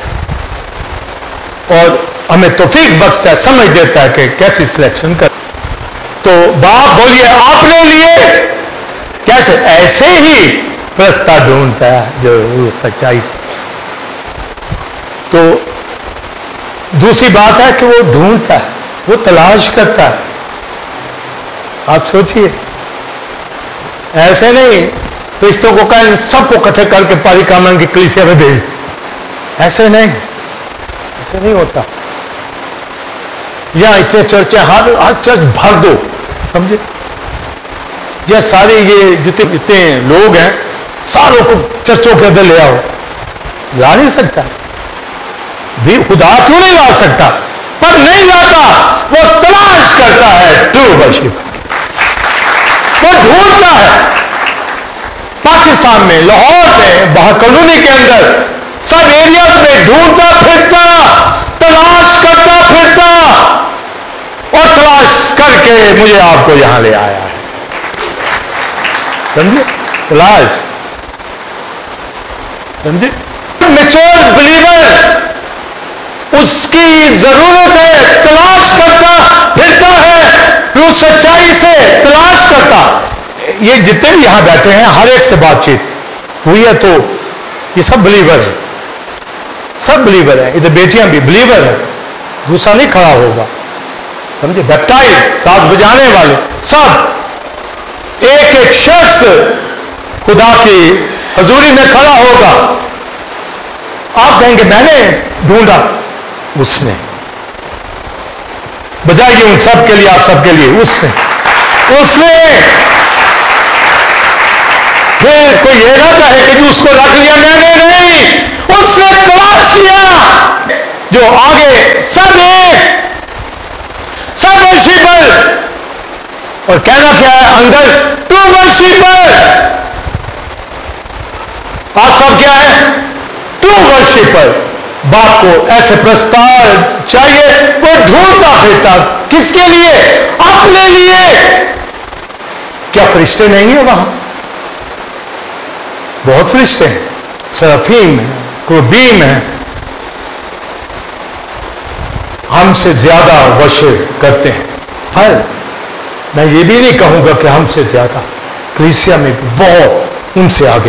और हमें तौफीक बख्शता है, समझ देता है कि कैसी सिलेक्शन कर। तो बाप बोलिए अपने लिए कैसे? ऐसे ही रास्ता ढूंढता है जो सच्चाई से। तो दूसरी बात है कि वो ढूंढता है, वो तलाश करता है। आप सोचिए, ऐसे नहीं रिश्तों को कहें सबको इकट्ठे करके पारिकामन की कलीसिया में भेज, ऐसे नहीं, ऐसे नहीं होता। या इतने चर्चे, हर हर चर्च भर दो, समझे? या सारे ये जितने इतने लोग हैं सारों को चर्चों के अंदर ले आओ, ला नहीं सकता भी। खुदा क्यों नहीं ला सकता? पर नहीं लाता, वो तलाश करता है ट्रू वर्शिप, वो ढूंढता है। पाकिस्तान में, लाहौर में, बाहर कॉलोनी के अंदर, सब एरियाज में ढूंढता फिरता, तलाश करता फिरता और तलाश करके मुझे आपको यहां ले आया है। समझे? तलाश, समझे? मैच्योर बिलीवर, उसकी जरूरत है, तलाश करता फिरता है, वो सच्चाई से तलाश करता। ये जितने भी यहां बैठे हैं हर एक से बातचीत हुई है तो ये सब बिलीवर है, सब बिलीवर है। इधर बेटियां भी बिलीवर है, दूसरा नहीं खड़ा होगा, समझे? बैप्टाइज, साज बजाने वाले सब, एक एक शख्स खुदा की हजूरी में खड़ा होगा। आप कहेंगे मैंने ढूंढा, उसने। बजाइए उन सब के लिए, आप सबके लिए, उसने उसने फिर कोई ये ना कहे कि जो उसको रख लिया, मैंने नहीं, उसने तलाश किया। जो आगे सब है, सब वर्शिपर, और कहना क्या है अंदर? True worshipper. आप सब क्या है? True worshipper. बाप को ऐसे प्रस्ताव चाहिए, वो ढूंढता फिरता, किसके लिए? अपने लिए। क्या फरिश्ते नहीं है वहां? बहुत फरिश्ते हैं, सरफीम है, कुरबीम है, हमसे ज्यादा वर्शिप करते हैं। फल, मैं ये भी नहीं कहूंगा कि हमसे ज्यादा, कलीसिया में भी बहुत उनसे आगे,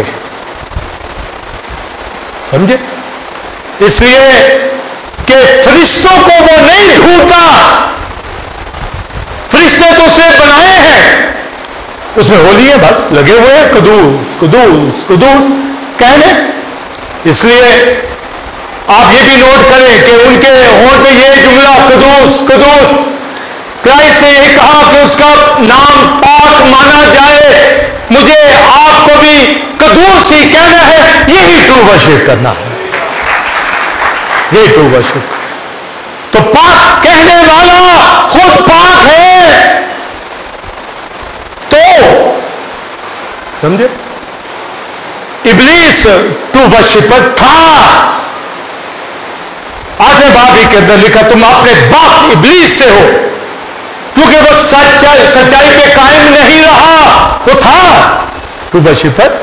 समझे? इसलिए कि फरिश्तों को वो नहीं ढूंढता, फरिश्ते तो उसने बनाए हैं, उसमें होली है, बस लगे हुए हैं कुदूस कुदूस कुदूस कहने। इसलिए आप ये भी नोट करें कि उनके होंठ पे ये जुमला कुदूस कुदूस, क्राइस्ट ने ये कहा कि उसका नाम पाक माना जाए, मुझे आपको भी कुदूस ही कहना है, यही ट्रू वर्शिप करना है, यही ट्रू वर्शिप। तो पाक कहने वाला खुद पाक है, तो समझे? इब्लीस ट्रू वर्शिपर था। आठवें बाब के अंदर लिखा तुम अपने बाप इब्लीस से हो, क्योंकि वो सच्चाई सच्चाई पे कायम नहीं रहा, वो था ट्रू वर्शिपर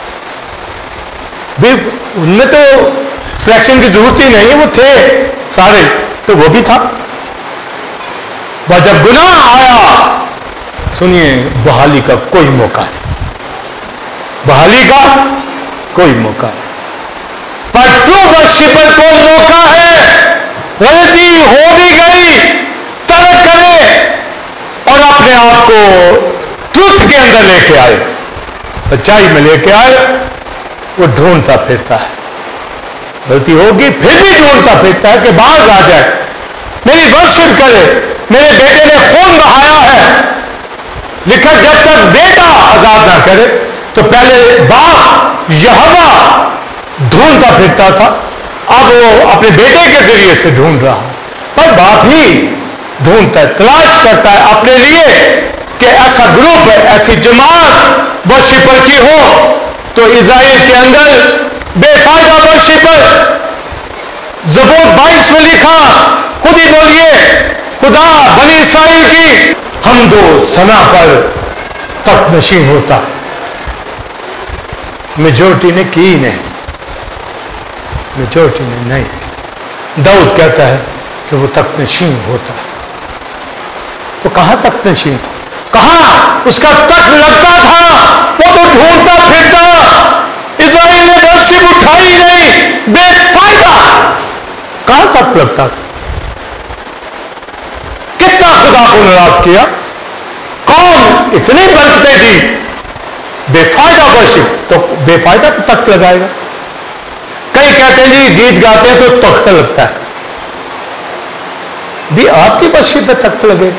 भी, उनमें तो सिलेक्शन की जरूरत ही नहीं है, वो थे सारे, तो वो भी था। वह जब गुनाह आया, सुनिए, बहाली का कोई मौका नहीं, बहाली का कोई मौका नहीं, पर ट्रू वर्शिपर को मौका है, गलती हो भी गई तर्क करे और अपने आप को ट्रूथ के अंदर लेके आए, सच्चाई में लेके आए, वो ढूंढता फिरता है, गलती होगी फिर भी ढूंढता फिरता है कि बाहर आ जाए, मेरी वर्शिप करे, मेरे बेटे ने खून बहाया है, लिखा जब तक बेटा आजाद ना करे, तो पहले बाप यहोवा ढूंढता फिरता था, अब वो अपने बेटे के जरिए से ढूंढ रहा, पर बाप ही ढूंढता है, तलाश करता है अपने लिए कि ऐसा ग्रुप, ऐसी जमात वर्शिपर की हो। तो इज़राइल के अंदर बेफायदा वर्शिपर, ज़बूर बाईस में लिखा, खुद ही बोलिए, खुदा बनी इस्राइल की हमदो सना पर तकनशी होता, मेजोरिटी ने की नहीं, मेजोरिटी ने नहीं। दाऊद कहता है कि वो तकनशी होता है, वो कहां तकनशी था, कहां उसका तख्त लगता था, वो तो ढूंढता फिरता, इज़राइल ने वर्शिप उठाई नहीं, बेफायदा, कहां तक लगता था, कितना खुदा को नाराज किया, कौन इतनी बरकतें दी, बेफायदा वर्शिप, तो बेफायदा तख्त लगाएगा। कई कहते हैं जी गीत गाते हैं तो तख्त लगता है, भी आपकी वर्शिप पे तख्त लगेगा,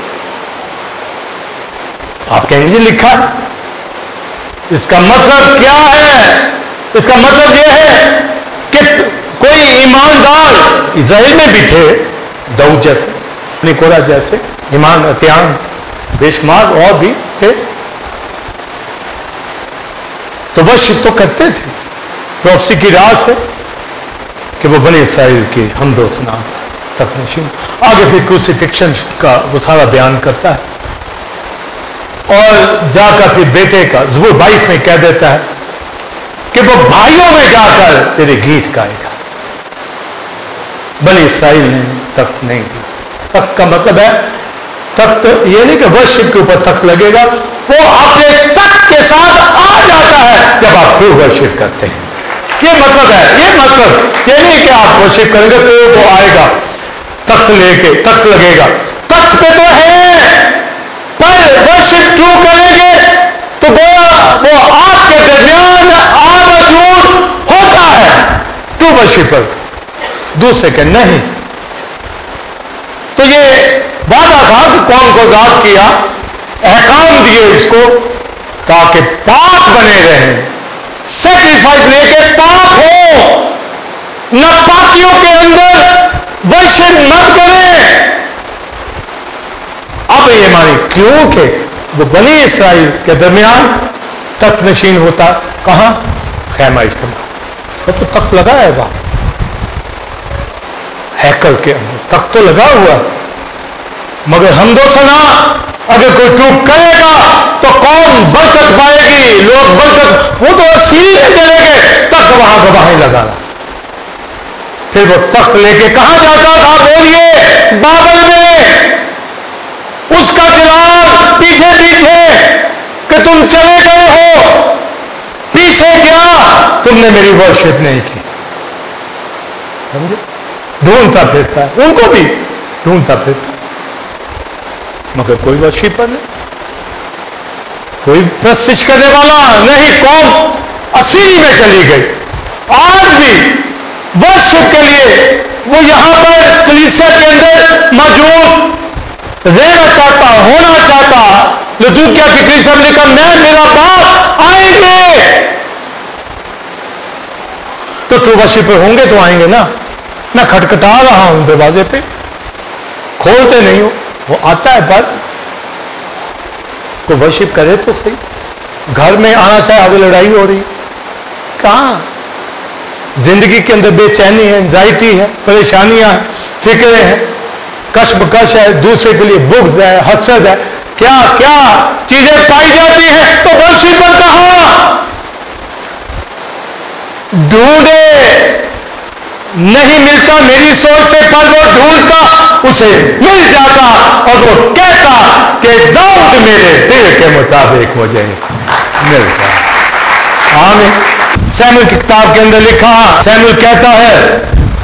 आप कहेंगे जी लिखा है, इसका मतलब क्या है? इसका मतलब यह है कि कोई ईमानदार इज़राइल में भी थे, दाऊद जैसे, निकोरा जैसे, ईमान अतियान बेशुमार और भी थे, तो वर्शिप तो करते थे। प्रोफेसी की राज है कि वो बने इस्राइल की हमदो सना तकनीशिन। आगे फिर क्रूसिफिक्शन का वो सारा बयान करता है और जाकर फिर बेटे का ज़बूर बाईस में कह देता है कि वो भाइयों में जाकर तेरे गीत गाएगा। बनी इस्राइल ने तख्त नहीं दी, तख्त का मतलब है तख्त ये नहीं कि वर्शिप के ऊपर तख्त लगेगा, वो अपने तख्त के साथ आ जाता है जब आप ट्रू वर्शिप करते हैं, ये मतलब है, ये मतलब ये नहीं कि आप वर्शिप करेंगे तो वो आएगा तख्त लेके, तख्त लगेगा, तख्त पे तो है, पर वर्शिप ट्रू करेंगे तो गोया वो आपके दरमियान आमौजूद होता है ट्रू वर्शिपर, दूसरे के नहीं। तो ये वादा था कि कौन को आजाद किया, अहकाम दिए उसको ताकि पाक बने रहें, सेक्रीफाइस लेके पाक हो, नापाकियों के अंदर वर्शिप मत करें। अब ये मानी क्योंकि वो बनी इस्राइल के दरमियान तख्त नशीन होता, कहां? खैमा इज्तिमा, उसका तो तख्त लगा है वहां हैकल के अंदर, तख्त तो लगा हुआ, मगर हमदो सना अगर कोई चूक करेगा तो कौन बरकत पाएगी, लोग बरकत, वो तो सीधे चले गए, तख्त वहां का वहां लगाना। फिर वो तख्त लेके कहां जाता था? बोलिए, बाबल में, اس کا جلال پیچھے پیچھے کہ تم چلے گئے ہو، پیچھے کیا تم نے میری ورشپ نہیں کی. سمجھے؟ ڈھونڈتا پھرتا ہے، ان کو بھی ڈھونڈتا پھرتا مگر کوئی ورشپر نہیں، کوئی پرستش کرنے والا نہیں. قوم اسیری میں چلی گئی. آج بھی ورشپ کے لیے وہ یہاں پر کلیسیا کے اندر موجود رہنا چاہتا، ہونا چاہتا. لدوکیا کی کلیسیا میں لکھا میں میرا باپ آئیں گے تو ٹرو ورشپر ہوں گے تو آئیں گے نا. میں کھٹکھٹا رہا ہوں دروازے پہ، کھولتے نہیں ہو. وہ آتا ہے پر کوئی ورشپ کرے تو صحیح. گھر میں آنا چاہے اب لڑائی ہو رہی، کہاں زندگی کے اندر بے چینی ہے، انزائٹی ہے، پریشانیاں ہیں، فکریں ہیں، کشمکش ہے، دوسرے کے لیے بغض ہے، حسد ہے، کیا کیا چیزیں پائی جاتی ہیں. تو ورشپر کہاں؟ ڈھونڈے نہیں ملتا میری سوچ سے، پر وہ ڈھونڈتا اسے مل جاتا اور وہ کہتا کہ داؤد میرے دل کے مطابق مجھے ملتا. آمین. سیموئیل کی کتاب کے اندر لکھا، سیموئیل کہتا ہے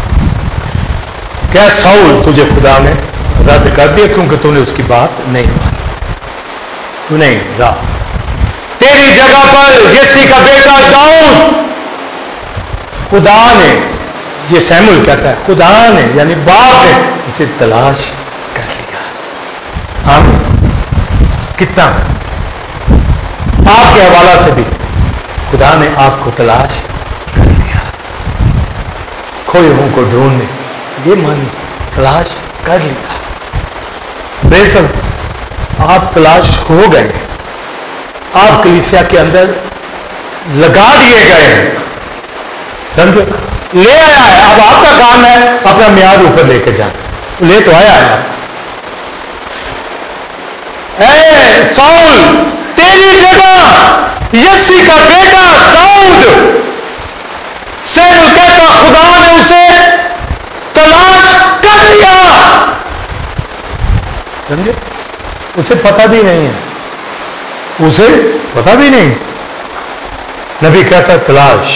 کہ ساؤل تجھے خدا نے رد کر دیا کیونکہ تو نے اس کی بات نہیں مانی، تو نہیں رہا. تیری جگہ پر یسی کا بیٹا داؤد خدا نے، یہ سیموئیل کہتا ہے خدا نے یعنی باپ نے اسے تلاش کر لیا. آمین. کتنا آپ کے حوالہ سے بھی خدا نے آپ کو تلاش کر لیا. کھوئے ہوں کو ڈھونڈنے، یہ مانی تلاش کر لیا. بے شک آپ تلاش ہو گئے، آپ کلیسیا کے اندر لگا دیے گئے ہیں. سمجھو، لے آیا ہے. اب آپ کا کام ہے اپنا معیار اوپر لے کے جانا. لے تو آیا ہے. اے ساؤل تیری جگہ یسی کا بیٹا داؤد، سیموئیل کہتا خدا نے اسے تلاش کر لیا. سمجھے؟ اسے پتہ بھی نہیں ہے، اسے پتہ بھی نہیں. نبی کہتا تلاش.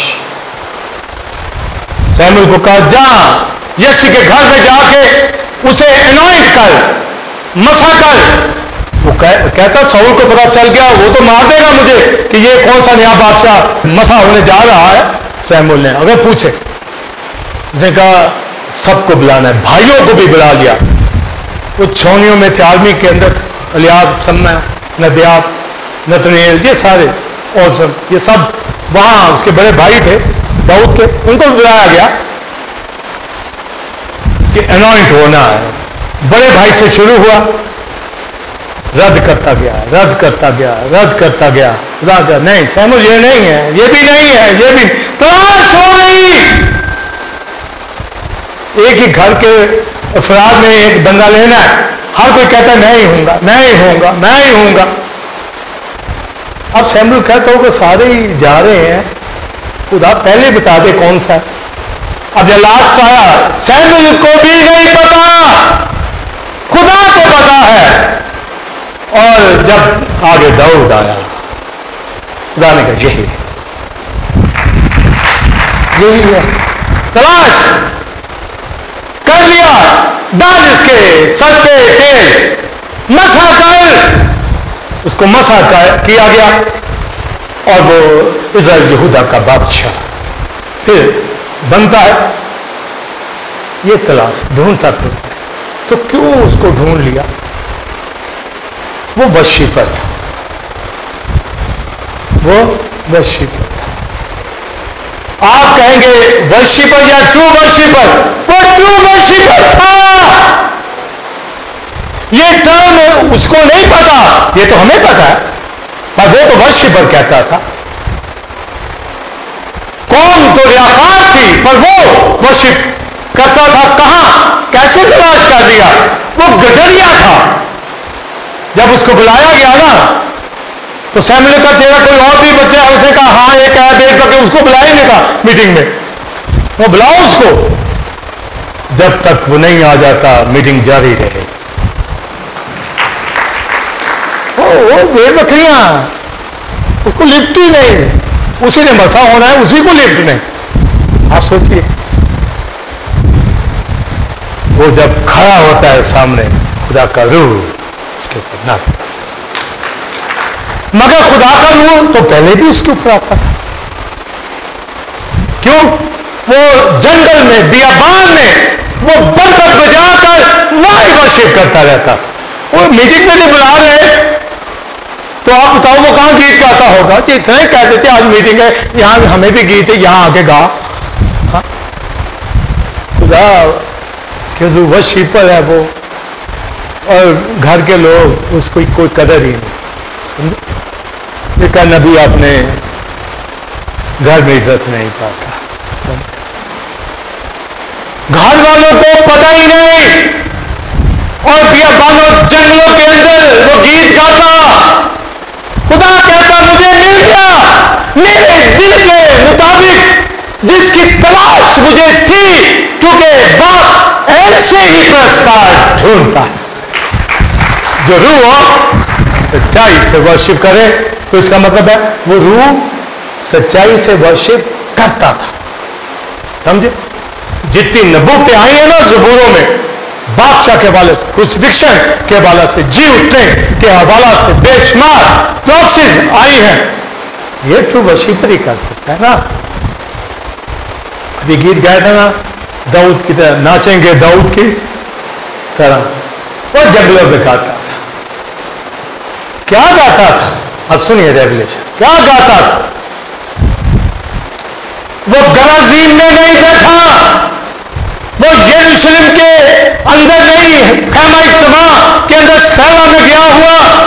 سیموئیل کو کہا جا یسی کے گھر میں جا کے اسے انوائنٹ کر، مسا کر. وہ کہتا ساؤل کو پتا چل گیا، وہ تو مار دے گا مجھے کہ یہ کون سا نیا بادشاہ مسا ہونے جا رہا ہے. سیموئیل نے اگر پوچھے، اس نے کہا سب کو بلانا ہے، بھائیوں کو بھی بلا لیا. وہ چھونیوں میں تھے آرمی کے اندر، الیاب، سما، ندیاب، نتنیل، یہ سارے اور سب یہ سب وہاں اس کے بڑے بھائی تھے داؤد کے، ان کو بلایا گیا کہ انوائنٹ ہونا ہے. بڑے بھائی سے شروع ہوا، رد کرتا گیا رد کرتا گیا رد کرتا گیا راجا نہیں سیموئیل یہ نہیں ہے، یہ بھی نہیں ہے، یہ بھی تلاش ہو گئی. ایک ہی گھر کے افراد میں ایک بندہ لینا ہے، ہر کوئی کہتا ہے میں ہی ہوں گا میں ہی ہوں گا میں ہی ہوں گا. اب سیموئیل کہتا ہوں کہ سارے ہی جا رہے ہیں، خدا پہلے بتا دے کون سا. اب جب لاسٹ آیا سیموئیل کو بھی نہیں پتا، خدا کو پتا ہے. اور جب آگے داؤد آیا، خدا نے کہا یہی یہی ہے، تلاش کر لیا. ڈال اس کے سر پہ تیل، مسا کر. اس کو مسا کیا گیا اور وہ اسرائیل یہودا کا بادشاہ پھر بنتا ہے. یہ تلاش ڈھونڈتا پھرتا ہے. تو کیوں اس کو ڈھونڈ لیا؟ وہ ورشپر تھا، وہ ورشپر تھا. آپ کہیں گے ورشپر یا ٹرو ورشپر؟ وہ ٹرو ورشپر تھا. یہ ٹرم اس کو نہیں پتا، یہ تو ہمیں پتا ہے، پر وہ تو ورشپر کہتا تھا. قوم تو ریاکار تھی پر وہ ورشپ کرتا تھا. کہاں کیسے تلاش کر دیا؟ وہ گڈریا تھا. جب اس کو بلایا گیا نا تو سیموئیل نے کہا تیرا کوئی اور بھی بچہ ہے؟ اس نے کہا ہاں ایک ہے، دیکھ کر کے اس کو بلایا نہیں تھا میٹنگ میں. وہ بلاؤ اس کو. جب تک وہ نہیں آ جاتا میٹنگ جاری رہے. وہ بے بکریاں، اس کو لفٹ ہی نہیں، اسی نے مسا ہونا ہے، اسی کو لفٹ نہیں. آپ سوچیے وہ جب کھڑا ہوتا ہے سامنے خدا کا روح اس کے اوپر نازل ہوتا ہے. مگر خدا کا روح تو پہلے بھی اس کے اوپر آتا تھا. کیوں؟ وہ جنگل میں بیابان میں وہ برکت بجا کر وہی ورشپ کرتا رہتا تھا. وہ میٹنگ میں نہیں بلا رہے تو آپ بتاؤ وہ کہاں گیت گاتا ہوگا؟ کہ اتنا ہی کہہ دیتے آج میٹنگ ہے یہاں ہمیں بھی گیت ہے یہاں آ کے گا. خدا کہ جو ورشپر ہے وہ، اور گھر کے لوگ اس کو کوئی قدر ہی نہیں. لیکن نبی اپنے گھر میں عزت نہیں پاتا، گھر والوں کو پتہ ہی نہیں، اور بیابانوں جنگلوں کے اندر وہ گیت گاتا. خدا کہتا مجھے مل گیا میرے دل کے مطابق جس کی تلاش مجھے تھی، کیونکہ باپ ایسے ہی پرستار ڈھونڈتا ہے جو روح سچائی سے ورشپ کرے. تو اس کا مطلب ہے وہ روح سچائی سے ورشپ کرتا تھا. سمجھے؟ جتنی نبوتیں آئی ہیں نا زبوروں میں بادشاہ کے حوالے سے، کروسیفکشن کے حوالے سے، جی اٹھنے کے حوالے سے بے شمار پروفیسیز آئی ہیں. یہ تو ورشپر ہی کر سکتا ہے نا. ابھی گیت گایا تھا نا داؤد کی طرح، ناچیں گے داؤد کی طرح. وہ جنگلوں میں گاتا تھا. کیا گاتا تھا؟ اب سنیے ریولیشن کیا گاتا تھا. وہ گرازین میں نہیں بیٹھا، وہ یروشلم کے اندر نہیں، خیمہ اجتماع کے اندر سیوا میں گیا ہوا.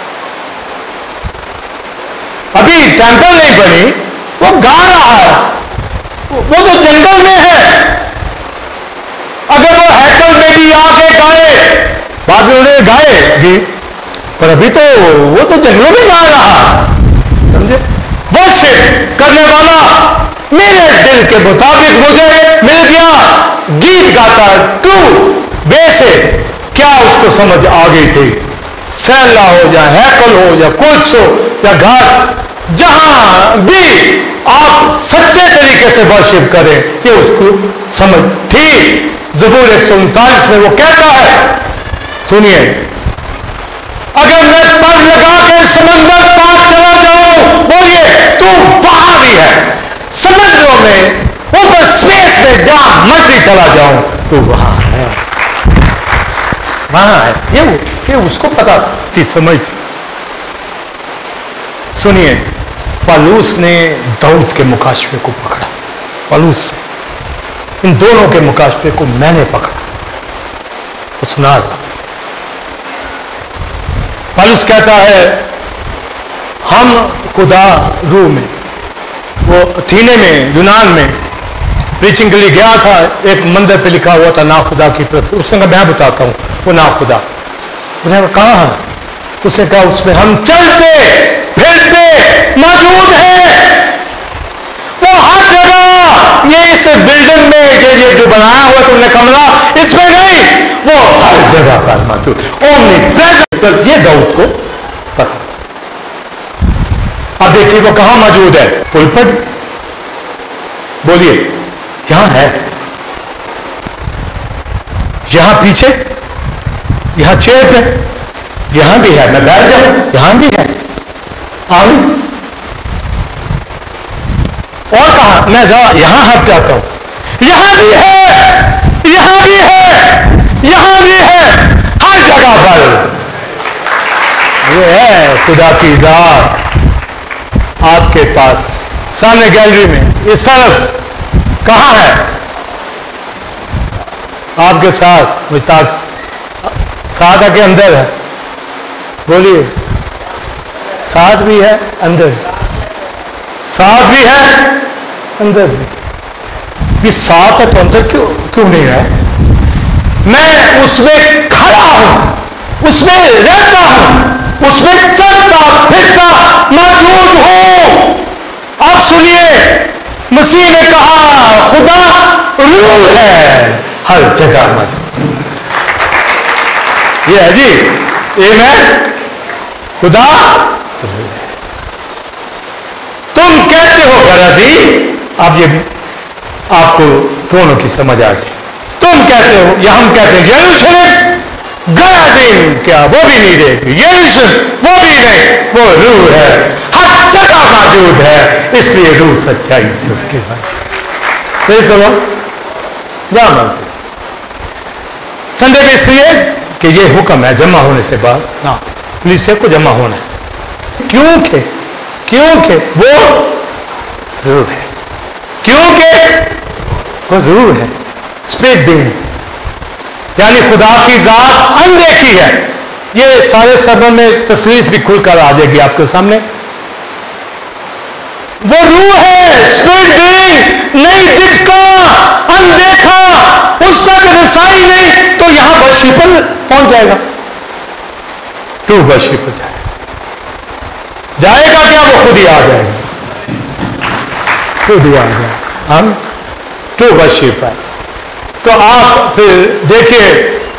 ابھی ٹیمپل نہیں بنی، وہ گا رہا ہے. وہ تو جنگل میں ہے. اگر وہ ہیکل میں بھی آ کے گائے، بعد میں انہیں گائے بھی، پر ابھی تو وہ تو جنگلوں میں گا رہا. سمجھے؟ ورشپ کرنے والا میرے دل کے مطابق مجھے مل گیا. گیت گاتا تو ویسے کیا اس کو سمجھ آ گئی تھی؟ سیلا ہو یا ہیکل ہو یا کچھ ہو یا گھر، جہاں بھی آپ سچے طریقے سے ورشپ کریں، یہ اس کو سمجھ تھی. زبور ایک سو انتالیس میں وہ کہتا ہے، سنیے، اگر میں پر لگا کے سمندر پار چلا جاؤں، بولیے تو وہاں بھی ہے. سمندروں میں اوپر اسپیس میں جہاں مرضی چلا جاؤں تو وہاں ہے، وہاں ہے. یہ یہ اس کو پتا تھی، سمجھ تھی. سنیے، پالوس نے داؤد کے مکاشفے کو پکڑا. پالوس ان دونوں کے مکاشفے کو میں نے پکڑا. وہ سنا رہا. پالوس کہتا ہے ہم خدا روح میں، وہ اتھینے میں یونان میں پریچنگ کے لیے گیا تھا. ایک مندر پہ لکھا ہوا تھا نا خدا کی پرست. اس نے کہا میں بتاتا ہوں وہ نا خدا. انہوں نے کہا کہاں؟ اس نے کہا اس میں ہم چلتے پھرتے موجود ہیں. وہ ہر جگہ، یہ اس بلڈنگ میں یہ جو بنایا ہوا تم نے کمرہ، اس میں نہیں، وہ ہر جگہ پر موجود. Omnipresent. یہ داؤد کو پتا تھا. اب دیکھیے وہ کہاں موجود ہے؟ پلپٹ. بولیے یہاں ہے، یہاں پیچھے، یہاں چیئر پہ، یہاں بھی ہے. میں بیٹھ جاؤں، یہاں بھی ہے. آگے اور کہاں؟ میں یہاں ہٹ جاتا ہوں، یہاں بھی ہے، یہاں بھی ہے، یہاں بھی ہے، ہر جگہ پر. یہ ہے خدا کی ذات آپ کے پاس. سامنے گیلری میں اس طرف کہاں ہے؟ آپ کے ساتھ مشتاق ساتھ ہے کہ اندر ہے؟ بولیے ساتھ بھی ہے اندر، ساتھ بھی ہے اندر بھی. یہ ساتھ ہے تو اندر کیوں کیوں نہیں ہے؟ میں اس میں کھڑا ہوں، اس میں رہتا ہوں، اس میں چلتا پھرتا موجود ہوں. آپ سنیے، مسیح نے کہا خدا روح ہے، ہر جگہ موجود. یہ ہے جی، آمین. खुदा तुम कहते हो गराजीम, अब ये आपको दोनों की समझ आ जाए। तुम कहते हो या हम कहते हैं यरूशलेम, गराजीम क्या वो भी नहीं रहेगी, यरूशलेम वो भी नहीं, वो रूह है, हर जगह मौजूद है, इसलिए रूह सच्चाई से उसके बाद सुनो जा मर्जी। संडे में इसलिए कि ये हुक्म है जमा होने से बाद ना पुलिस को जमा होना है, क्योंकि क्योंकि वो रूह है, क्योंकि वो रूह है, स्पिरिट बीइंग, यानी खुदा की जात अनदेखी है। ये सारे सबों में तस्वीर भी खुलकर आ जाएगी आपके सामने। वो रूह है, स्पिरिट बीइंग, नहीं दिखता, अनदेखा, उस तक रसाई नहीं, तो यहां वर्शिपर पहुंच जाएगा, टू वर्शिपर जाएगा जाएगा क्या? वो खुद ही आ जाएगा, खुद ही आ जाएगा। हम टू वर्शिपर। तो आप फिर देखिए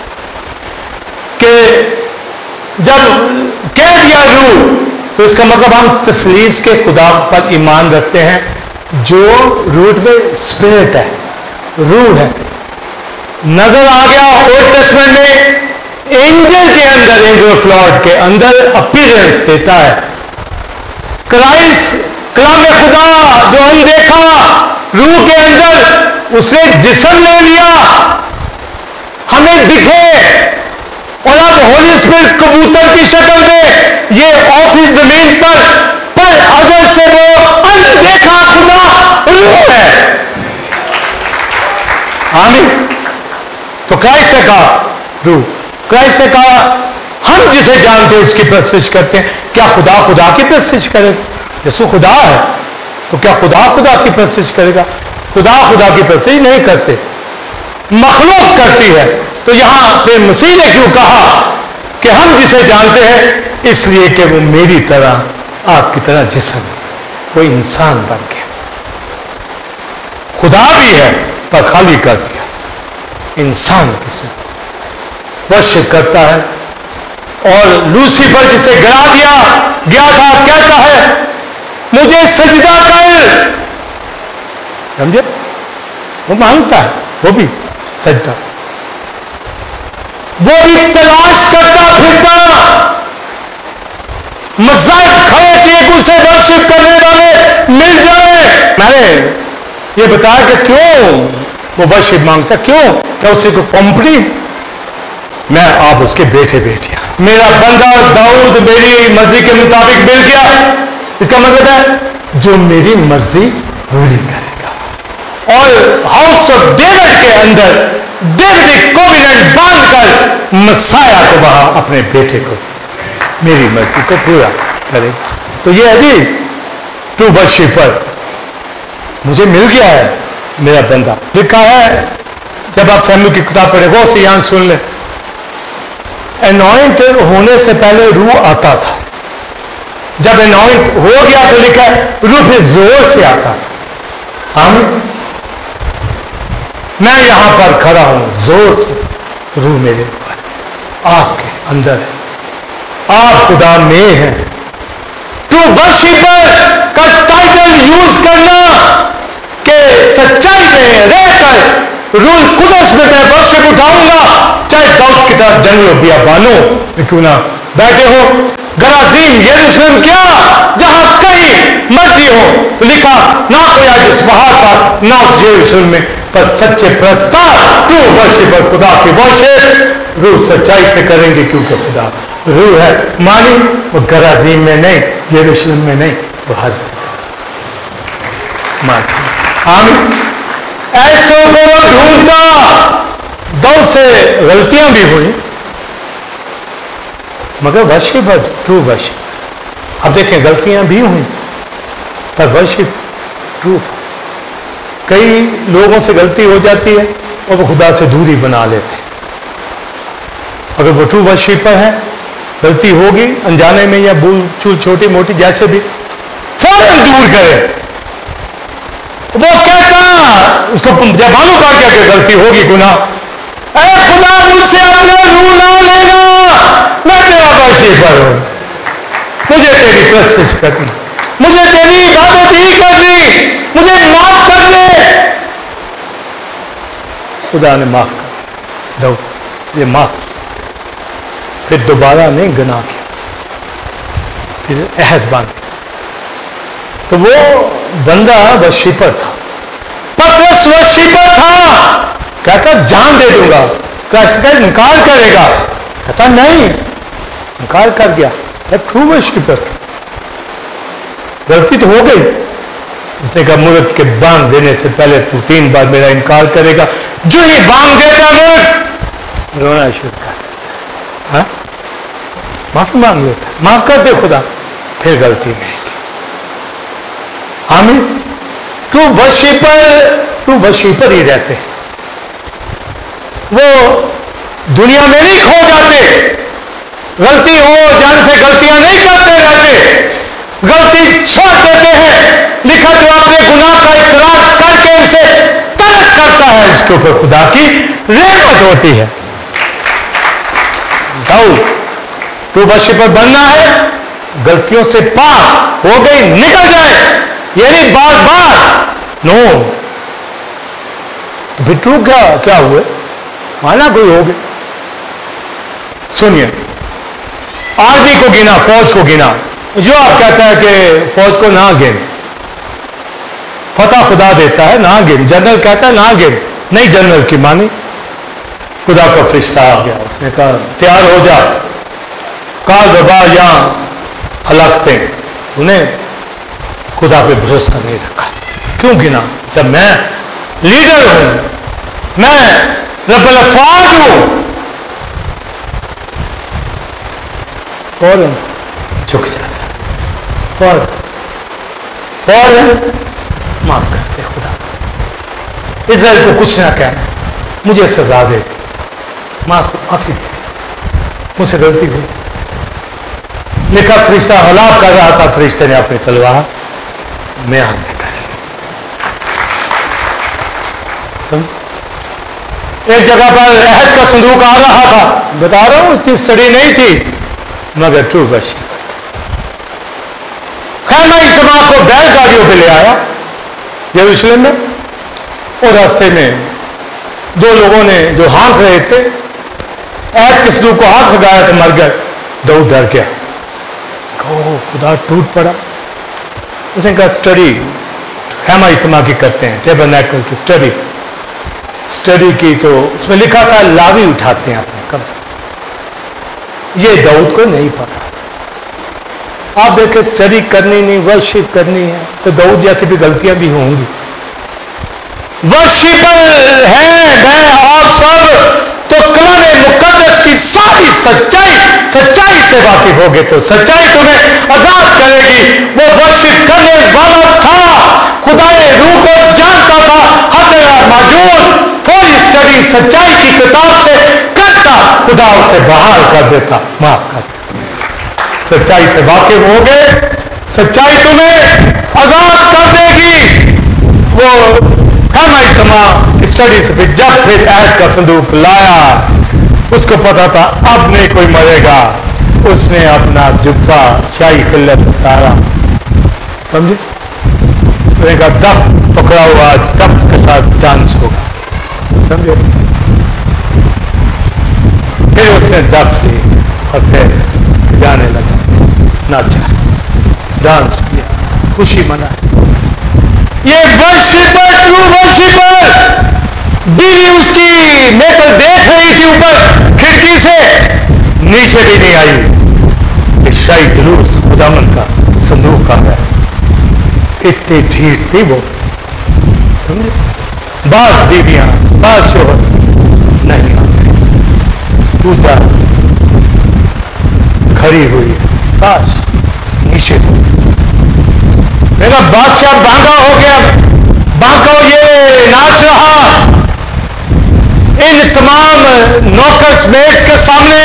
कि जब कह दिया रूह, तो इसका मतलब हम तस्लीस के खुदा पर ईमान रखते हैं जो रूट में स्पिरिट है, रूह है। नजर आ गया ओल्ड टेस्टमेंट में एंजल के अंदर, एंजल ऑफ लॉर्ड के अंदर अपीयरेंस देता है। क्राइस्ट कलाम खुदा जो अनदेखा रूह के अंदर उसने जिस्म ले लिया, हमें दिखे, और अब होली स्पिरिट कबूतर की शक्ल में ये ऑफिस जमीन पर, पर अगर से वो अनदेखा खुदा रूह है। आमीन। तो क्राइस्ट ने कहा रूह, क्राइस्ट ने कहा हम जिसे जानते हैं उसकी प्रस्तिश करते हैं। क्या खुदा खुदा की प्रस्तिश करेगा? यीशु खुदा है, तो क्या खुदा खुदा की प्रस्तिश करेगा? खुदा खुदा की प्रस्तिश नहीं करते, मखलूक करती है। तो यहां फिर मसीह ने क्यों कहा कि हम जिसे जानते हैं, इसलिए कि वो मेरी तरह, आपकी तरह जिस्म, वो इंसान बन गया, खुदा भी है पर खाली कर दिया, इंसान किसे वर्शिप करता है। और लूसीफर जिसे गिरा दिया गया था, कहता है मुझे सजदा कर, समझे? वो मांगता है, वो भी सजदा, वो भी तलाश करता फिरता, मज़ाहिब खड़े किए कि उसे वर्शिप करने वाले मिल जाए। मैंने ये बताया कि क्यों वो वर्शिप मांगता, क्यों? क्या उससे कोई कंपनी? मैं आप उसके बेटे बेटियां, मेरा बंदा दाऊद मेरी मर्जी के मुताबिक मिल गया। इसका मतलब है जो मेरी मर्जी पूरी करेगा। और हाउस ऑफ डेविड के अंदर डेविड कोवेनेंट बांधकर मसाया को वहां अपने बेटे को, मेरी मर्जी को पूरा करेगा। तो ये है जी टू वर्शिपर, मुझे मिल गया है मेरा बंदा। लिखा है, जब आप सैमुएल की किताब पढ़े वो से यहां सुन ले, एनॉइंट होने से पहले रूह आता था, जब एनॉइंट हो गया तो लिखा है रूह फिर जोर से आता था। आमीन। मैं यहां पर खड़ा हूं, जोर से रूह मेरे ऊपर, आपके अंदर है, आप खुदा में हैं। टू वर्शिपर का टाइटल यूज करना कि सच्चाई में रहकर रूल कुदस में मैं वर्शिप उठाऊंगा, चाहे दाऊद की तरफ जंगलों बियाबानों में क्यों ना बैठे हो, गराजीम यरूशलेम क्या जहां कहीं मर्जी हो। तो लिखा ना कोई आज इस पहाड़ पर ना उस यरूशलेम में, पर सच्चे प्रस्ताव टू वर्शिपर, खुदा की वर्शिप रूह सच्चाई से करेंगे क्योंकि खुदा रूह है। मानी वो गराजीम में नहीं, यरूशलेम में नहीं, वो हर जगह। आमीन। ऐसों को वो ढूंढता, दाऊद से गलतियां भी हुई मगर वर्शिप ट्रू वर्शिप। अब देखें गलतियां भी हुई पर वर्शिप ट्रू। कई लोगों से गलती हो जाती है और वो खुदा से दूरी बना लेते हैं। अगर वो ट्रू वर्शिपर है, गलती होगी अनजाने में या भूल चूल छोटी मोटी जैसे भी, फौरन दूर करे। वो कहता उसको जब मालूम पड़ गया कि गलती होगी, गुनाह, अरे खुदा मुझसे अपना रूह ना लेना, मैं तेरा वर्शिपर हूं। مجھے تیری پرستش کرنی, مجھے تیری عبادت ہی کرنی, مجھے معاف کر دے. خدا نے معاف کر دیا داؤد, یہ معاف. پھر دوبارہ نہیں گناہ کیا, پھر عہد باندھ. تو وہ بندہ ورشیپر تھا, پترس ورشیپر تھا. کہتا جان دے دوں گا, کہتا انکار کرے گا, کہتا نہیں, انکار کر گیا. ٹرو ورشیپر تھا. غلطی تو ہو گئی, اس نے کہا مرد کے بانگ دینے سے پہلے تو تین بار میرا انکار کرے گا. جو ہی بانگ دیتا مرد رونا شروع کر دیتا, ہاں معافی مانگ لیتا, معاف کر دے خدا, پھر غلطی نہیں کی. آمین. ٹرو ورشیپر ٹرو ورشیپر ہی رہتے, وہ دنیا میں نہیں کھو جاتے. غلطی ہو جان سے غلطیاں نہیں کرتے رہتے, غلطی چھوڑ دیتے ہیں. لکھا جو اپنے گناہ کا اقرار کر کے اسے ترک کرتا ہے, اس کے اوپر خدا کی رحمت ہوتی ہے. داؤد تو ورشیپر بننا ہے, غلطیوں سے پاک ہو گئی نکل جائے, یعنی بار بار نو. تو پھر ٹرو کیا کیا ہوئے, مانا کوئی ہو گئے. سنیے, آرمی کو گنا, فوج کو گنا. جو آپ کہتا ہے کہ فوج کو نہ گن, فتح خدا دیتا ہے, نہ گن. جنرل کہتا ہے نہ گن, نہیں جنرل کی مانی. خدا کا فرشتہ آ گیا, اس نے کہا تیار ہو جا, کال وبا یا ہلاکتیں. انہیں خدا پہ بھروسہ نہیں رکھا. کیوں گنا؟ جب میں لیڈر ہوں, میں رب الافعال ہوں. فوراً جھک جاتا, فوراً فوراً معاف کرتے. خدا اسرائیل کو کچھ نہ کہنا, مجھے سزا دے, معاف معافی دے, مجھ سے غلطی ہوئی. لکھا فرشتہ ہلاک کر رہا تھا, فرشتے نے اپنی تلوار میان میں کر لی. ایک جگہ پر عہد کا صندوق آ رہا تھا, بتا رہا ہوں اتنی اسٹڈی نہیں تھی, مگر ٹرو ورشیپر. خیمہ اجتماع کو بیل گاڑیوں پہ لے آیا یروشلم میں, اور راستے میں دو لوگوں نے جو ہانک رہے تھے عہد کے صندوق کو ہاتھ لگایا تو مر گئے. داؤد ڈر گیا, کہو خدا ٹوٹ پڑا. اس نے کہا اسٹڈی خیمہ اجتماع کی کرتے ہیں, ٹیبرنیکل کی اسٹڈی اسٹڈی کی, تو اس میں لکھا تھا لاوی اٹھاتے ہیں اپنے قبضہ. یہ داؤد کو نہیں پتا. آپ دیکھیں اسٹڈی کرنی نہیں, ورشپ کرنی ہے, تو داؤد جیسی بھی غلطیاں بھی ہوں گی. ورشپر ہیں میں آپ سب, تو کلام مقدس کی ساری سچائی سچائی سے واقف ہوگے تو سچائی تمہیں آزاد کرے گی. وہ ورشپ کرنے والا تھا, خدا روح کو جانتا تھا, حضرت موجود فوری اسٹڈی سچائی کی کتاب سے کرتا, خدا اسے بحال کر دیتا, معاف کر دیتا. سچائی سے واقف ہو گئے, سچائی تمہیں آزاد کر دے گی. وہ خیمہ اجتماع اسٹڈی سے پھر جب پھر عہد کا صندوق لایا, اس کو پتا تھا اب نہیں کوئی مرے گا. اس نے اپنا جبہ شاہی خلت اتارا, سمجھے, اس نے کہا دف پکڑاؤ, آج دف کے ساتھ ڈانس ہوگا, سمجھے. پھر اس نے دف لی اور پھر جانے لگا, ناچا, ڈانس کیا, خوشی منائی. یہ ورشپر, ٹرو ورشپر. بیوی اس کی میپل دیکھ رہی تھی اوپر کھڑکی سے, نیچے بھی نہیں آئی کہ شاہی جلوس خداوند کا صندوق کا ہے. اتنی ڈھیٹ تھی وہ, سمجھے. بعض بیویاں بعض شوہر نہیں آتے, پوجا کھڑی ہوئی ہے, کاش نیچے ہو. میرا بادشاہ بانگا ہو گیا, بانکو یہ ناچ رہا ان تمام نوکرس میٹس کے سامنے,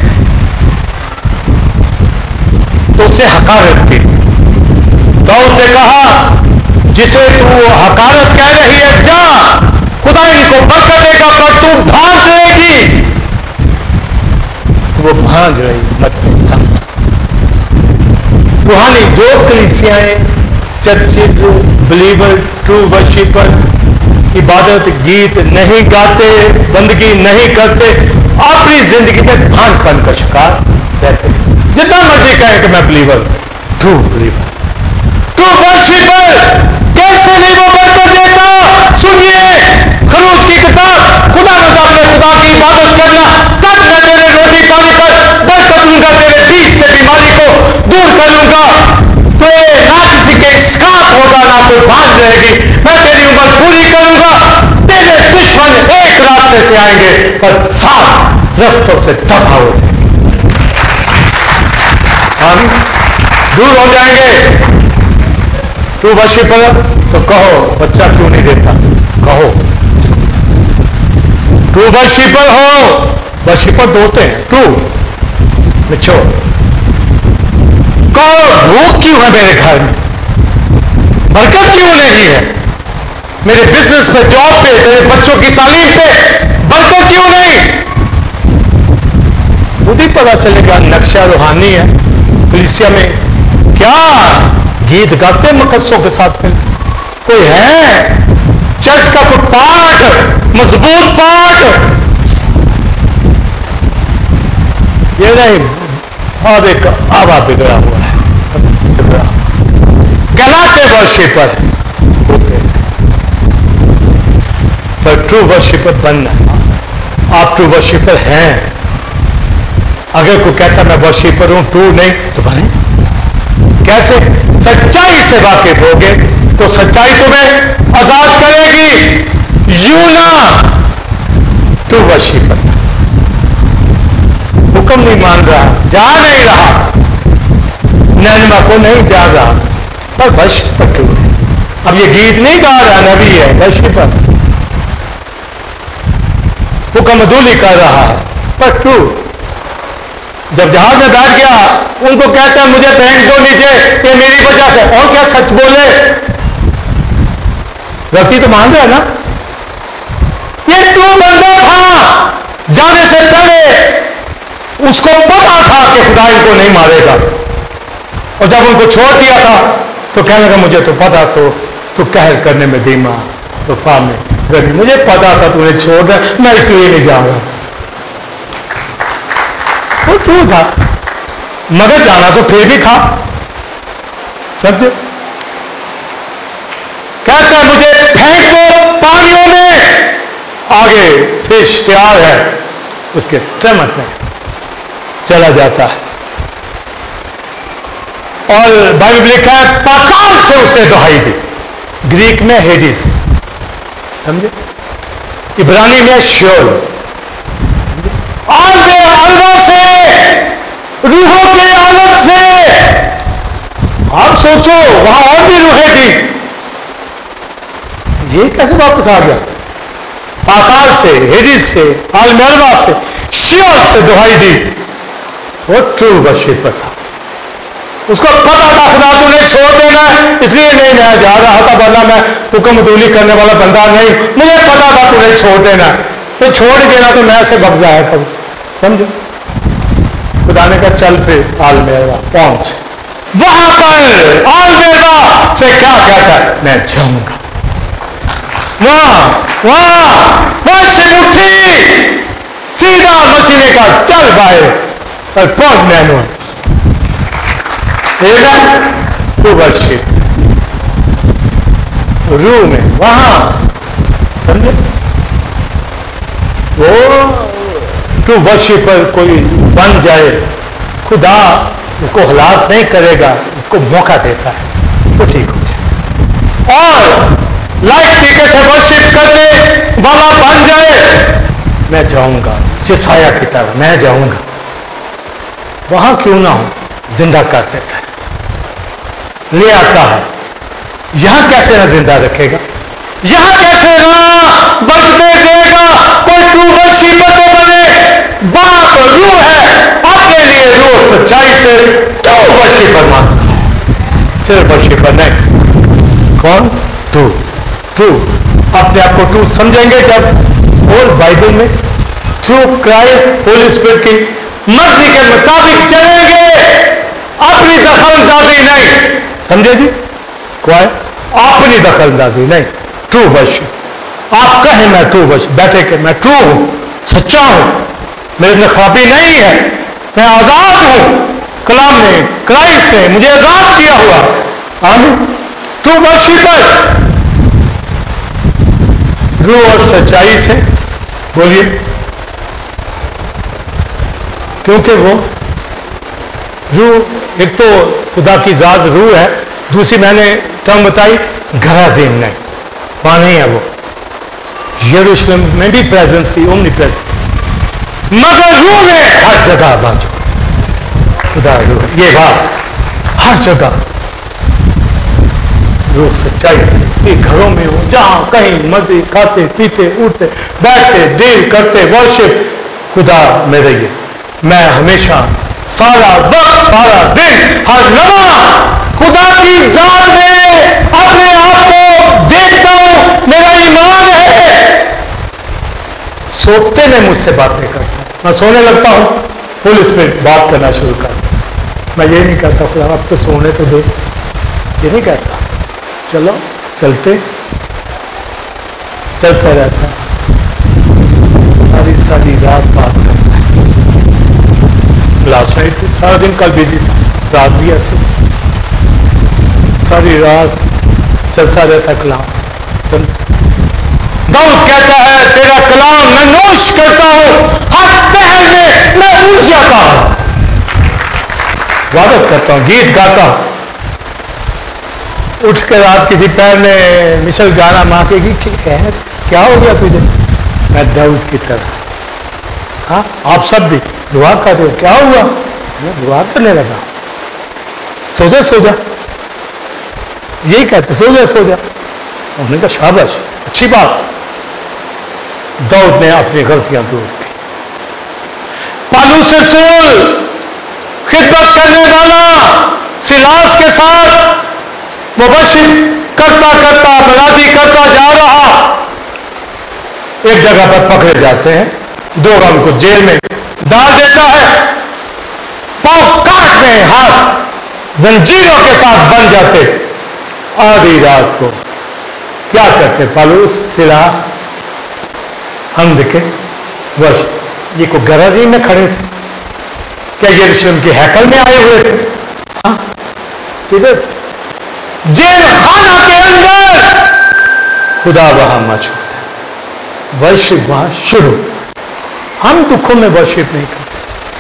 تو اسے حقارت کی. داؤد نے کہا جسے تو حقارت کہہ رہی ہے, جا, خدا ان کو برکت دے گا, پر تو بھانج رہے گی. وہ بھانج رہی, مت रूहानी जो कलीसियाएं, चर्चेज, बिलीवर, ट्रू वर्शिपर इबादत गीत नहीं गाते, बंदगी नहीं करते, अपनी जिंदगी में भानपन का शिकार रहते हैं। जितना मर्जी कहें कि मैं believer, true believer, true worshipper कैसे नहीं वो बरकत देता। सुनिए खरूज की किताब, खुदा ने अपने खुदा की इबादत करना, तब मैं तेरे रोटी पानी पर बरकत दूंगा, तेरे बीच से बीमारी को दूर करूंगा, तो ना किसी के साथ होगा ना कोई बात रहेगी, मैं तेरी उम्र पूरी करूंगा, तेरे दुश्मन एक रास्ते से आएंगे पर सात रस्तों से दफा हो जाएंगे, हम दूर हो जाएंगे। तू वर्शिपर तो कहो बच्चा क्यों नहीं देता, कहो तू वर्शिपर हो, वर्शिपर तो होते हैं, तू मिचो कहो भूख क्यों है मेरे घर में, बरकत क्यों नहीं है, मेरे बिजनेस पे, जॉब पे, मेरे बच्चों की तालीम पे बरकत क्यों नहीं। खुद ही पता चलेगा नक्शा रूहानी है। कलीसिया में क्या गीत गाते मकसों के साथ में कोई है, चर्च का कोई पाठ, मजबूत पाठ ये नहीं, अब एक आवा बिगड़ा हुआ है, बिगड़ा कहलाते वर्शिपर होते, पर ट्रू वर्शिपर बनना, आप ट्रू वर्शिपर हैं। अगर कोई कहता मैं वर्शिपर हूं, ट्रू नहीं, तो बने कैसे? सच्चाई से वाकिफ होगे तो सच्चाई तुम्हें आजाद करेगी। यूना ट्रू वर्शिपर था, हुक्म नहीं मान रहा, जा नहीं रहा, नैनमा को नहीं जा रहा, पर वर्शिपर क्यों है? अब ये गीत नहीं गा रहा, नबी है, वर्शिपर हुक्म अदूली कर रहा है, पर ट्रू। जब जहाज में बैठ गया उनको कहता है मुझे फेंक दो नीचे, ये मेरी वजह से, और क्या सच बोले, गलती तो मान रहा है ना, ये ट्रू बंदा था, जाने से पहले उसको पता था कि खुदा इनको नहीं मारेगा, और जब उनको छोड़ दिया था तो कहने लगा मुझे तो पता, तो तू कहर करने में धीमा, वफा में गर्मी, मुझे पता था तूने छोड़ दिया, मैं इसलिए नहीं जा रहा। वो ट्रू था, मगर जाना तो फिर भी था, समझे? कहता है मुझे फेंक दो पानियों में, आगे फिश तैयार है, उसके स्टमक में चला जाता है, और बाइबल लिखा है पाताल से उसने दुहाई दी, ग्रीक में हेडिस, समझे? इब्रानी में श्योल, और वे अलवा से, रूहों के आलम से, आप सोचो वहां और भी रूहें थी, ये कैसे वापस आ गया? पाताल से, हेडिस से, आलमरवा से, श्योल से दुहाई दी। वो ट्रू वर्शिपर था, उसको पता था खुदा तूने छोड़ देना, इसलिए नहीं मैं जा रहा था, वरना मैं हुक्म अदूली करने वाला बंदा नहीं, मुझे पता था तूने छोड़ देना, तो छोड़ देना तो मैं से भग जाया कभी, समझो? खुदा ने कहा चल फिर आलमेरवा पहुंच, वहां पर आलमेरवा से क्या कहता है, मैं जाऊंगा, वहां वहां मशीन उठी, सीधा मशीन ने कहा चल बाहर, और पहुंच मैनुअल टू वर्शिप रू में, वहां समझे? वो टू वर्शिपर कोई बन जाए, खुदा उसको हलाक नहीं करेगा, उसको मौका देता है, वो ठीक हो जाए, और लाइफ तरीके से वर्शिप करने वाला बन जाए। मैं जाऊंगा जिसाया की तरह, मैं जाऊंगा वहां, क्यों ना हो, जिंदा कर देता है, ले आता है, यहां कैसे ना जिंदा रखेगा, यहां कैसे ना बरकते देगा। कोई ट्रू वर्शिपर तो बने, बाप रूह है, अपने लिए रूह सच्चाई से ट्रू वर्शिपर मानता है, सिर्फ वर्शिपर नहीं। कौन? ट्रू ट्रू अपने आप को ट्रू समझेंगे जब, और बाइबल में थ्रू क्राइस्ट होली स्पिरिट की मर्जी के मुताबिक चलेंगे, اپنی دخل اندازی نہیں. سمجھے جی؟ کوئی اپنی دخل اندازی نہیں. True worship. آپ کہیں میں ٹرو ورشپ، بیٹھے کہ میں ٹرو ہوں، سچا ہوں، میرے میں خرابی نہیں ہے، میں آزاد ہوں، کلام نے، کرائسٹ نے مجھے آزاد کیا ہوا. آمین. ٹرو ورشپر روح اور سچائی سے بولیے، کیونکہ وہ روح ایک تو خدا کی ذات روح ہے، دوسری میں نے ٹرم بتائی گھرازین نہیں، وہاں نہیں ہے وہ. یروشلم میں بھی پریزنس تھی، اومنی پریزنس، مگر روح میں ہر جگہ بانچو. خدا روح ہے، یہ بات ہر جگہ روح سچائی سے گھروں میں ہو، جہاں کہیں مزے کھاتے پیتے اٹھتے بیٹھتے ڈیل کرتے ورشپ خدا میں رہیے. میں ہمیشہ سارا وقت سارا دن ہر لمحہ خدا کی ذات میں اپنے آپ کو دیکھتا ہوں. میرا ایمان ہے. سوتے میں مجھ سے باتیں کرتا ہوں، میں سونے لگتا ہوں پولیس پہ بات کرنا شروع کرتا. میں یہ نہیں کہتا خدا اب تو سونے تو دے، یہ نہیں کہتا. چلو چلتے چلتا رہتا ہے، ساری ساری رات بات کرتا ہے. لاسٹ نائٹ سارا دن کل بزی تھا، رات بھی ایسے ساری رات چلتا رہتا کلام. داؤد کہتا ہے تیرا کلام میں نوش کرتا ہوں، ہر پہر میں میں اٹھ جاتا ہوں، عبادت کرتا ہوں، گیت گاتا ہوں. اٹھ کے رات کسی پیر میں مشل گانا مانگے گی کہ کیا ہو گیا تجھے؟ میں داؤد کی طرح. ہاں آپ سب بھی دعا کر رہے ہو، کیا ہوا؟ میں دعا کرنے لگا. سو جا سو جا، یہی کہتے سو جا سو جا. انہوں نے کہا شاباش، اچھی بات. داؤد نے اپنی غلطیاں دور کی. پالوس رسول خدمت کرنے والا سلاس کے ساتھ مبشر کرتا کرتا منادی کرتا جا رہا، ایک جگہ پر پکڑے جاتے ہیں. دو غم کو جیل میں ڈال دیتا ہے، پاؤں کاٹ میں ہاتھ زنجیروں کے ساتھ بن جاتے. آدھی رات کو کیا کرتے پالوس سلاس حمد کے ورش. یہ کو گرازی میں کھڑے تھے کیا یروشلم کے ہیکل میں آئے ہوئے تھے؟ ہاں کدھر؟ جیل خانہ کے اندر. خدا وہاں موجود ہے، ورشپ وہاں شروع. ہم دکھوں میں ورشپ نہیں کرتے.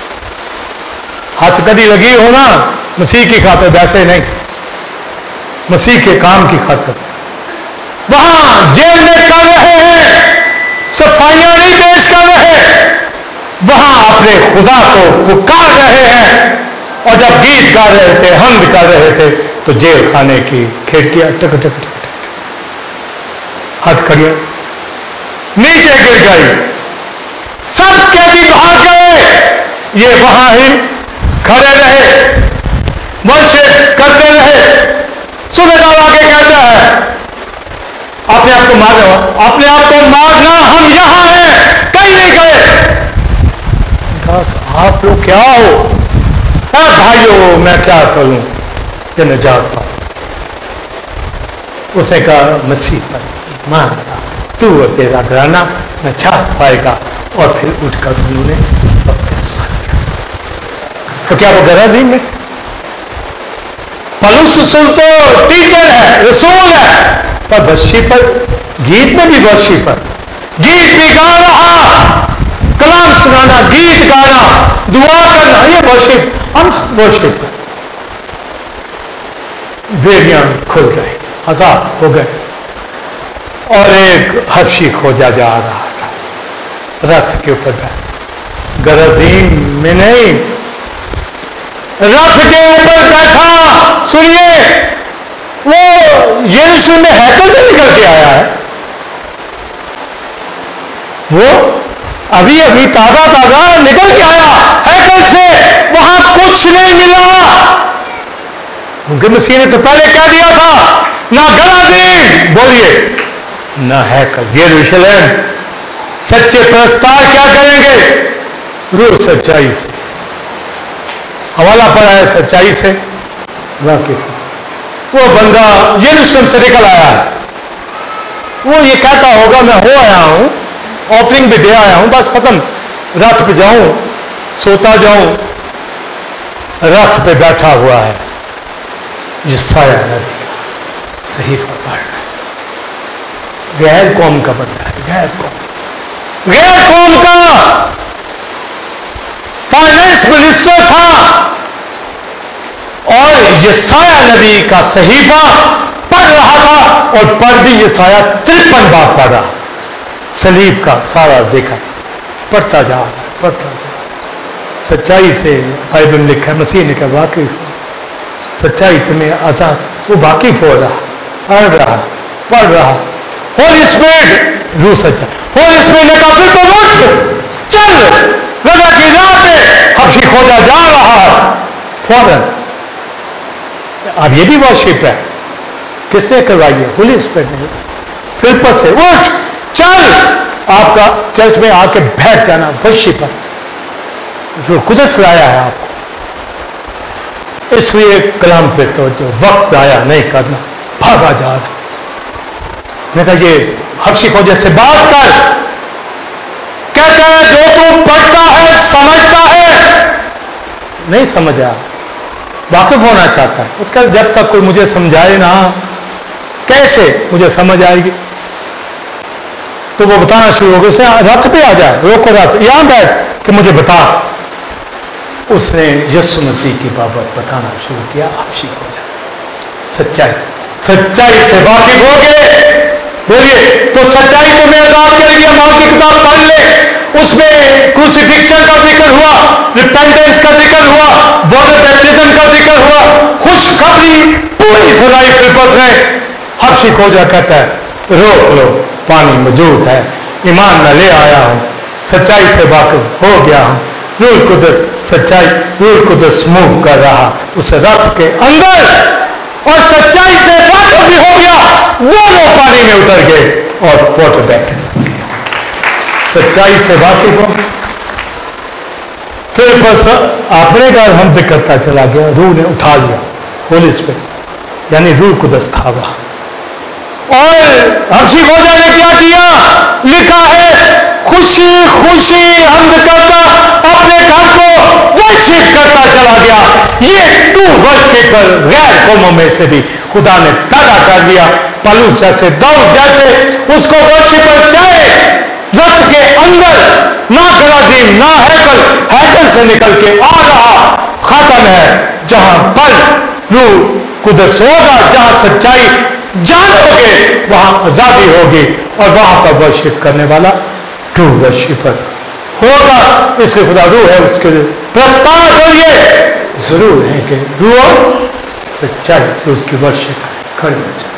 ہاتھ کدی لگی ہو نا مسیح کی خاطر، ویسے نہیں، مسیح کے کام کی خاطر. وہاں جیل میں کر رہے ہیں، صفائیاں نہیں پیش کر رہے، وہاں اپنے خدا کو پکار رہے ہیں. اور جب گیت گا رہے تھے، حمد کر رہے تھے، تو جیل خانے کی کھڑکیاں ٹک ٹک ٹک ٹک ہاتھ کھڑیاں نیچے گر گئی. سب قیدی بھاگ گئے، یہ وہاں ہی کھڑے رہے، ورشپ کرتے رہے. صوبیدار آگے کہتا ہے اپنے آپ کو مارو، اپنے آپ کو مارنا، ہم یہاں ہیں، کہیں نہیں گئے. آپ لوگ کیا ہو؟ اے بھائیو میں کیا کروں کہ نجات پاؤں. اس نے کہا مسیح پر ایمان لا، تو اور تیرا گھرانہ نجات پائے گا. اور پھر اٹھ کر انہوں نے بپتسمہ لیا. تو کیا وہ گرازین میں تھے؟ پالوس رسول تو ٹیچر ہے، رسول ہے، پر ورشپر، گیت میں بھی ورشپر، گیت بھی گا رہا، کلام سنانا، گیت گانا، دعا کرنا، یہ ورشپ. ہم ورشپ بیڑیاں کھل گئے، عذاب ہو گئے. اور ایک حبشی کھوجا جا رہا تھا رتھ کے اوپر بیٹھا، گرازین میں نہیں، رتھ کے اوپر بیٹھا. سنیے، وہ یروشلم میں ہیکل سے نکل کے آیا ہے، وہ ابھی ابھی تازہ تازہ نکل کے آیا ہیکل سے، وہاں کچھ نہیں ملا. کیونکہ مسیح نے تو پہلے کہہ دیا تھا نہ گرازین، بولیے، نہ ہیکل. یروشلم سچے پرستار کیا کریں گے؟ روح سچائی سے हवाला पड़ा है सच्चाई से वाकिफ। वो बंदा यरूशलेम से निकल आया है, वो ये कहता होगा मैं हो आया हूं, ऑफरिंग भी दे आया हूं, बस खत्म, रथ पे जाऊं, सोता जाऊं। रथ पे बैठा हुआ है यशायाह नबी का सहीफा पढ़ रहा है। गैर कौम का बंदा है, गैर कौम, गैर कौम का फाइनेंस मिनिस्टर था और यशायाह नबी का सहीफा पढ़ रहा था, और पढ़ भी यशायाह तिरपन बार पढ़ा, सलीब का सारा जिक्र पढ़ता जा पढ़ता जा। सच्चाई से बाइबल में लिखा, मसीह ने कहा वाकिफ, सच्चाई तुम्हें आजाद, वो वाकिफ हो रहा, पढ़ रहा पढ़ रहा। होली स्पिरिट रूह सच्चा, होली स्पिरिट ने कहा फिर तो उठ चल, रजा की राह पे हबशी खोजा जा रहा फौरन। अब ये भी वर्शिप है, किसने करवाई है? होली स्पिरिट ने। फिलिप्पस से उठ चल, आपका चर्च में आके बैठ जाना, वर्शिप है, जो कुदस लाया है आपको। इसलिए कलाम पे तो जो वक्त जाया नहीं करना, भागा जा रहा। मैं कहा ये हबशी खोजे से बात कर, कहता है जो तू पढ़ता है समझता है, नहीं समझा, वाकिफ होना चाहता है। उसका जब तक कोई मुझे समझाए ना, कैसे मुझे समझ आएगी? तो वो बताना शुरू हो गया, उसने रथ पे आ जाए, रोको रथ, यहां बैठ कि मुझे बता। उसने यीशु मसीह की बाबत बताना शुरू किया, हबशी खोजा, सच्चाई, सच्चाई से वाकिफ हो गए। बोलिए तो सच्चाई तुम्हें आजाद करेगी। मां की किताब पढ़ ले, उसमें क्रूसिफिक्शन का जिक्र हुआ, रिपेंटेंस का जिक्र हुआ, वाटर बैप्टिज्म का जिक्र हुआ, खुशखबरी पूरी सुनाई फिलिप्पस ने। हबशी खोजा कहता है रोक लो, पानी मौजूद है, ईमान में ले आया हूं, सच्चाई से वाकिफ हो गया हूं। रूह कुदस सच्चाई, रूह कुदस मूव कर रहा उस रथ के अंदर, और सच्चाई से वाकिफ भी हो गया, दोनों पानी में उतर गए और वाटर बैप्टिज्म किया। सच्चाई से वाकिफ हो, फिर बस अपने घर हम से करता चला गया, रूह ने उठा लिया, होली स्पिरिट यानी रूह कुदस था वहां। और हबशी खोजा ने क्या किया? लिखा है खुशी खुशी हम्द करता अपने घर को वर्शिप करता चला गया। ये टू वर्शिपर गैर कौमों में से भी खुदा ने पैदा कर दिया। पलूस जैसे, दाऊद जैसे, उसको वर्शिपर चाहे रथ के अंदर, ना गराजीम ना हैकल, हैकल से निकल के आ रहा खत्म है। जहां पर रूह कुदस होगा, जहां सच्चाई जानोगे, वहां आजादी होगी, और वहां पर वर्शिप करने वाला ट्रू वर्शिपर होगा। इसलिए खुदा रूह है, उसके प्रस्ताव करिए जरूर है कि रूह सच्चाई से उसकी वर्शिप खड़े हो जाए।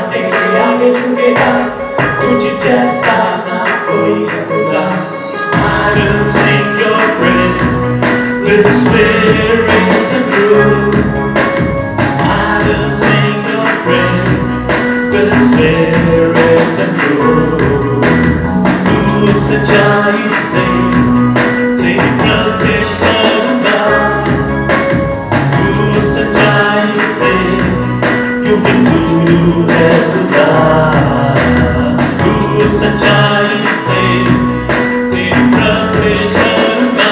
तेरे आगे झुकेगा, तुझ जैसा ना कोई है खुदा. I will sing your praise with spirit and truth. I will sing your praise with spirit and truth. Tu सच्चाई से तेरी प्रतिष्ठा करूँगा. तू सच्चाई से क्योंकि तू है खुदा. तू सच्चाई से तेरी प्रतिष्ठा करूँगा.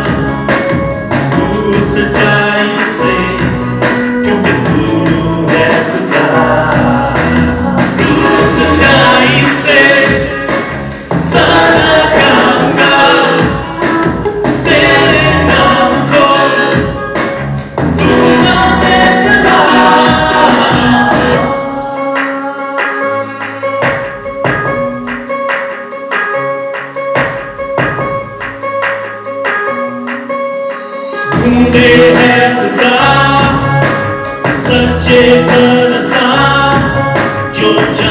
तू सच्चाई से क्योंकि तू है खुदा. तू सच्चाई से सारा गाऊंगा तेरे नाम को. तू नाम है चला. ढूंढे है खुदा सच्चे तरसा जो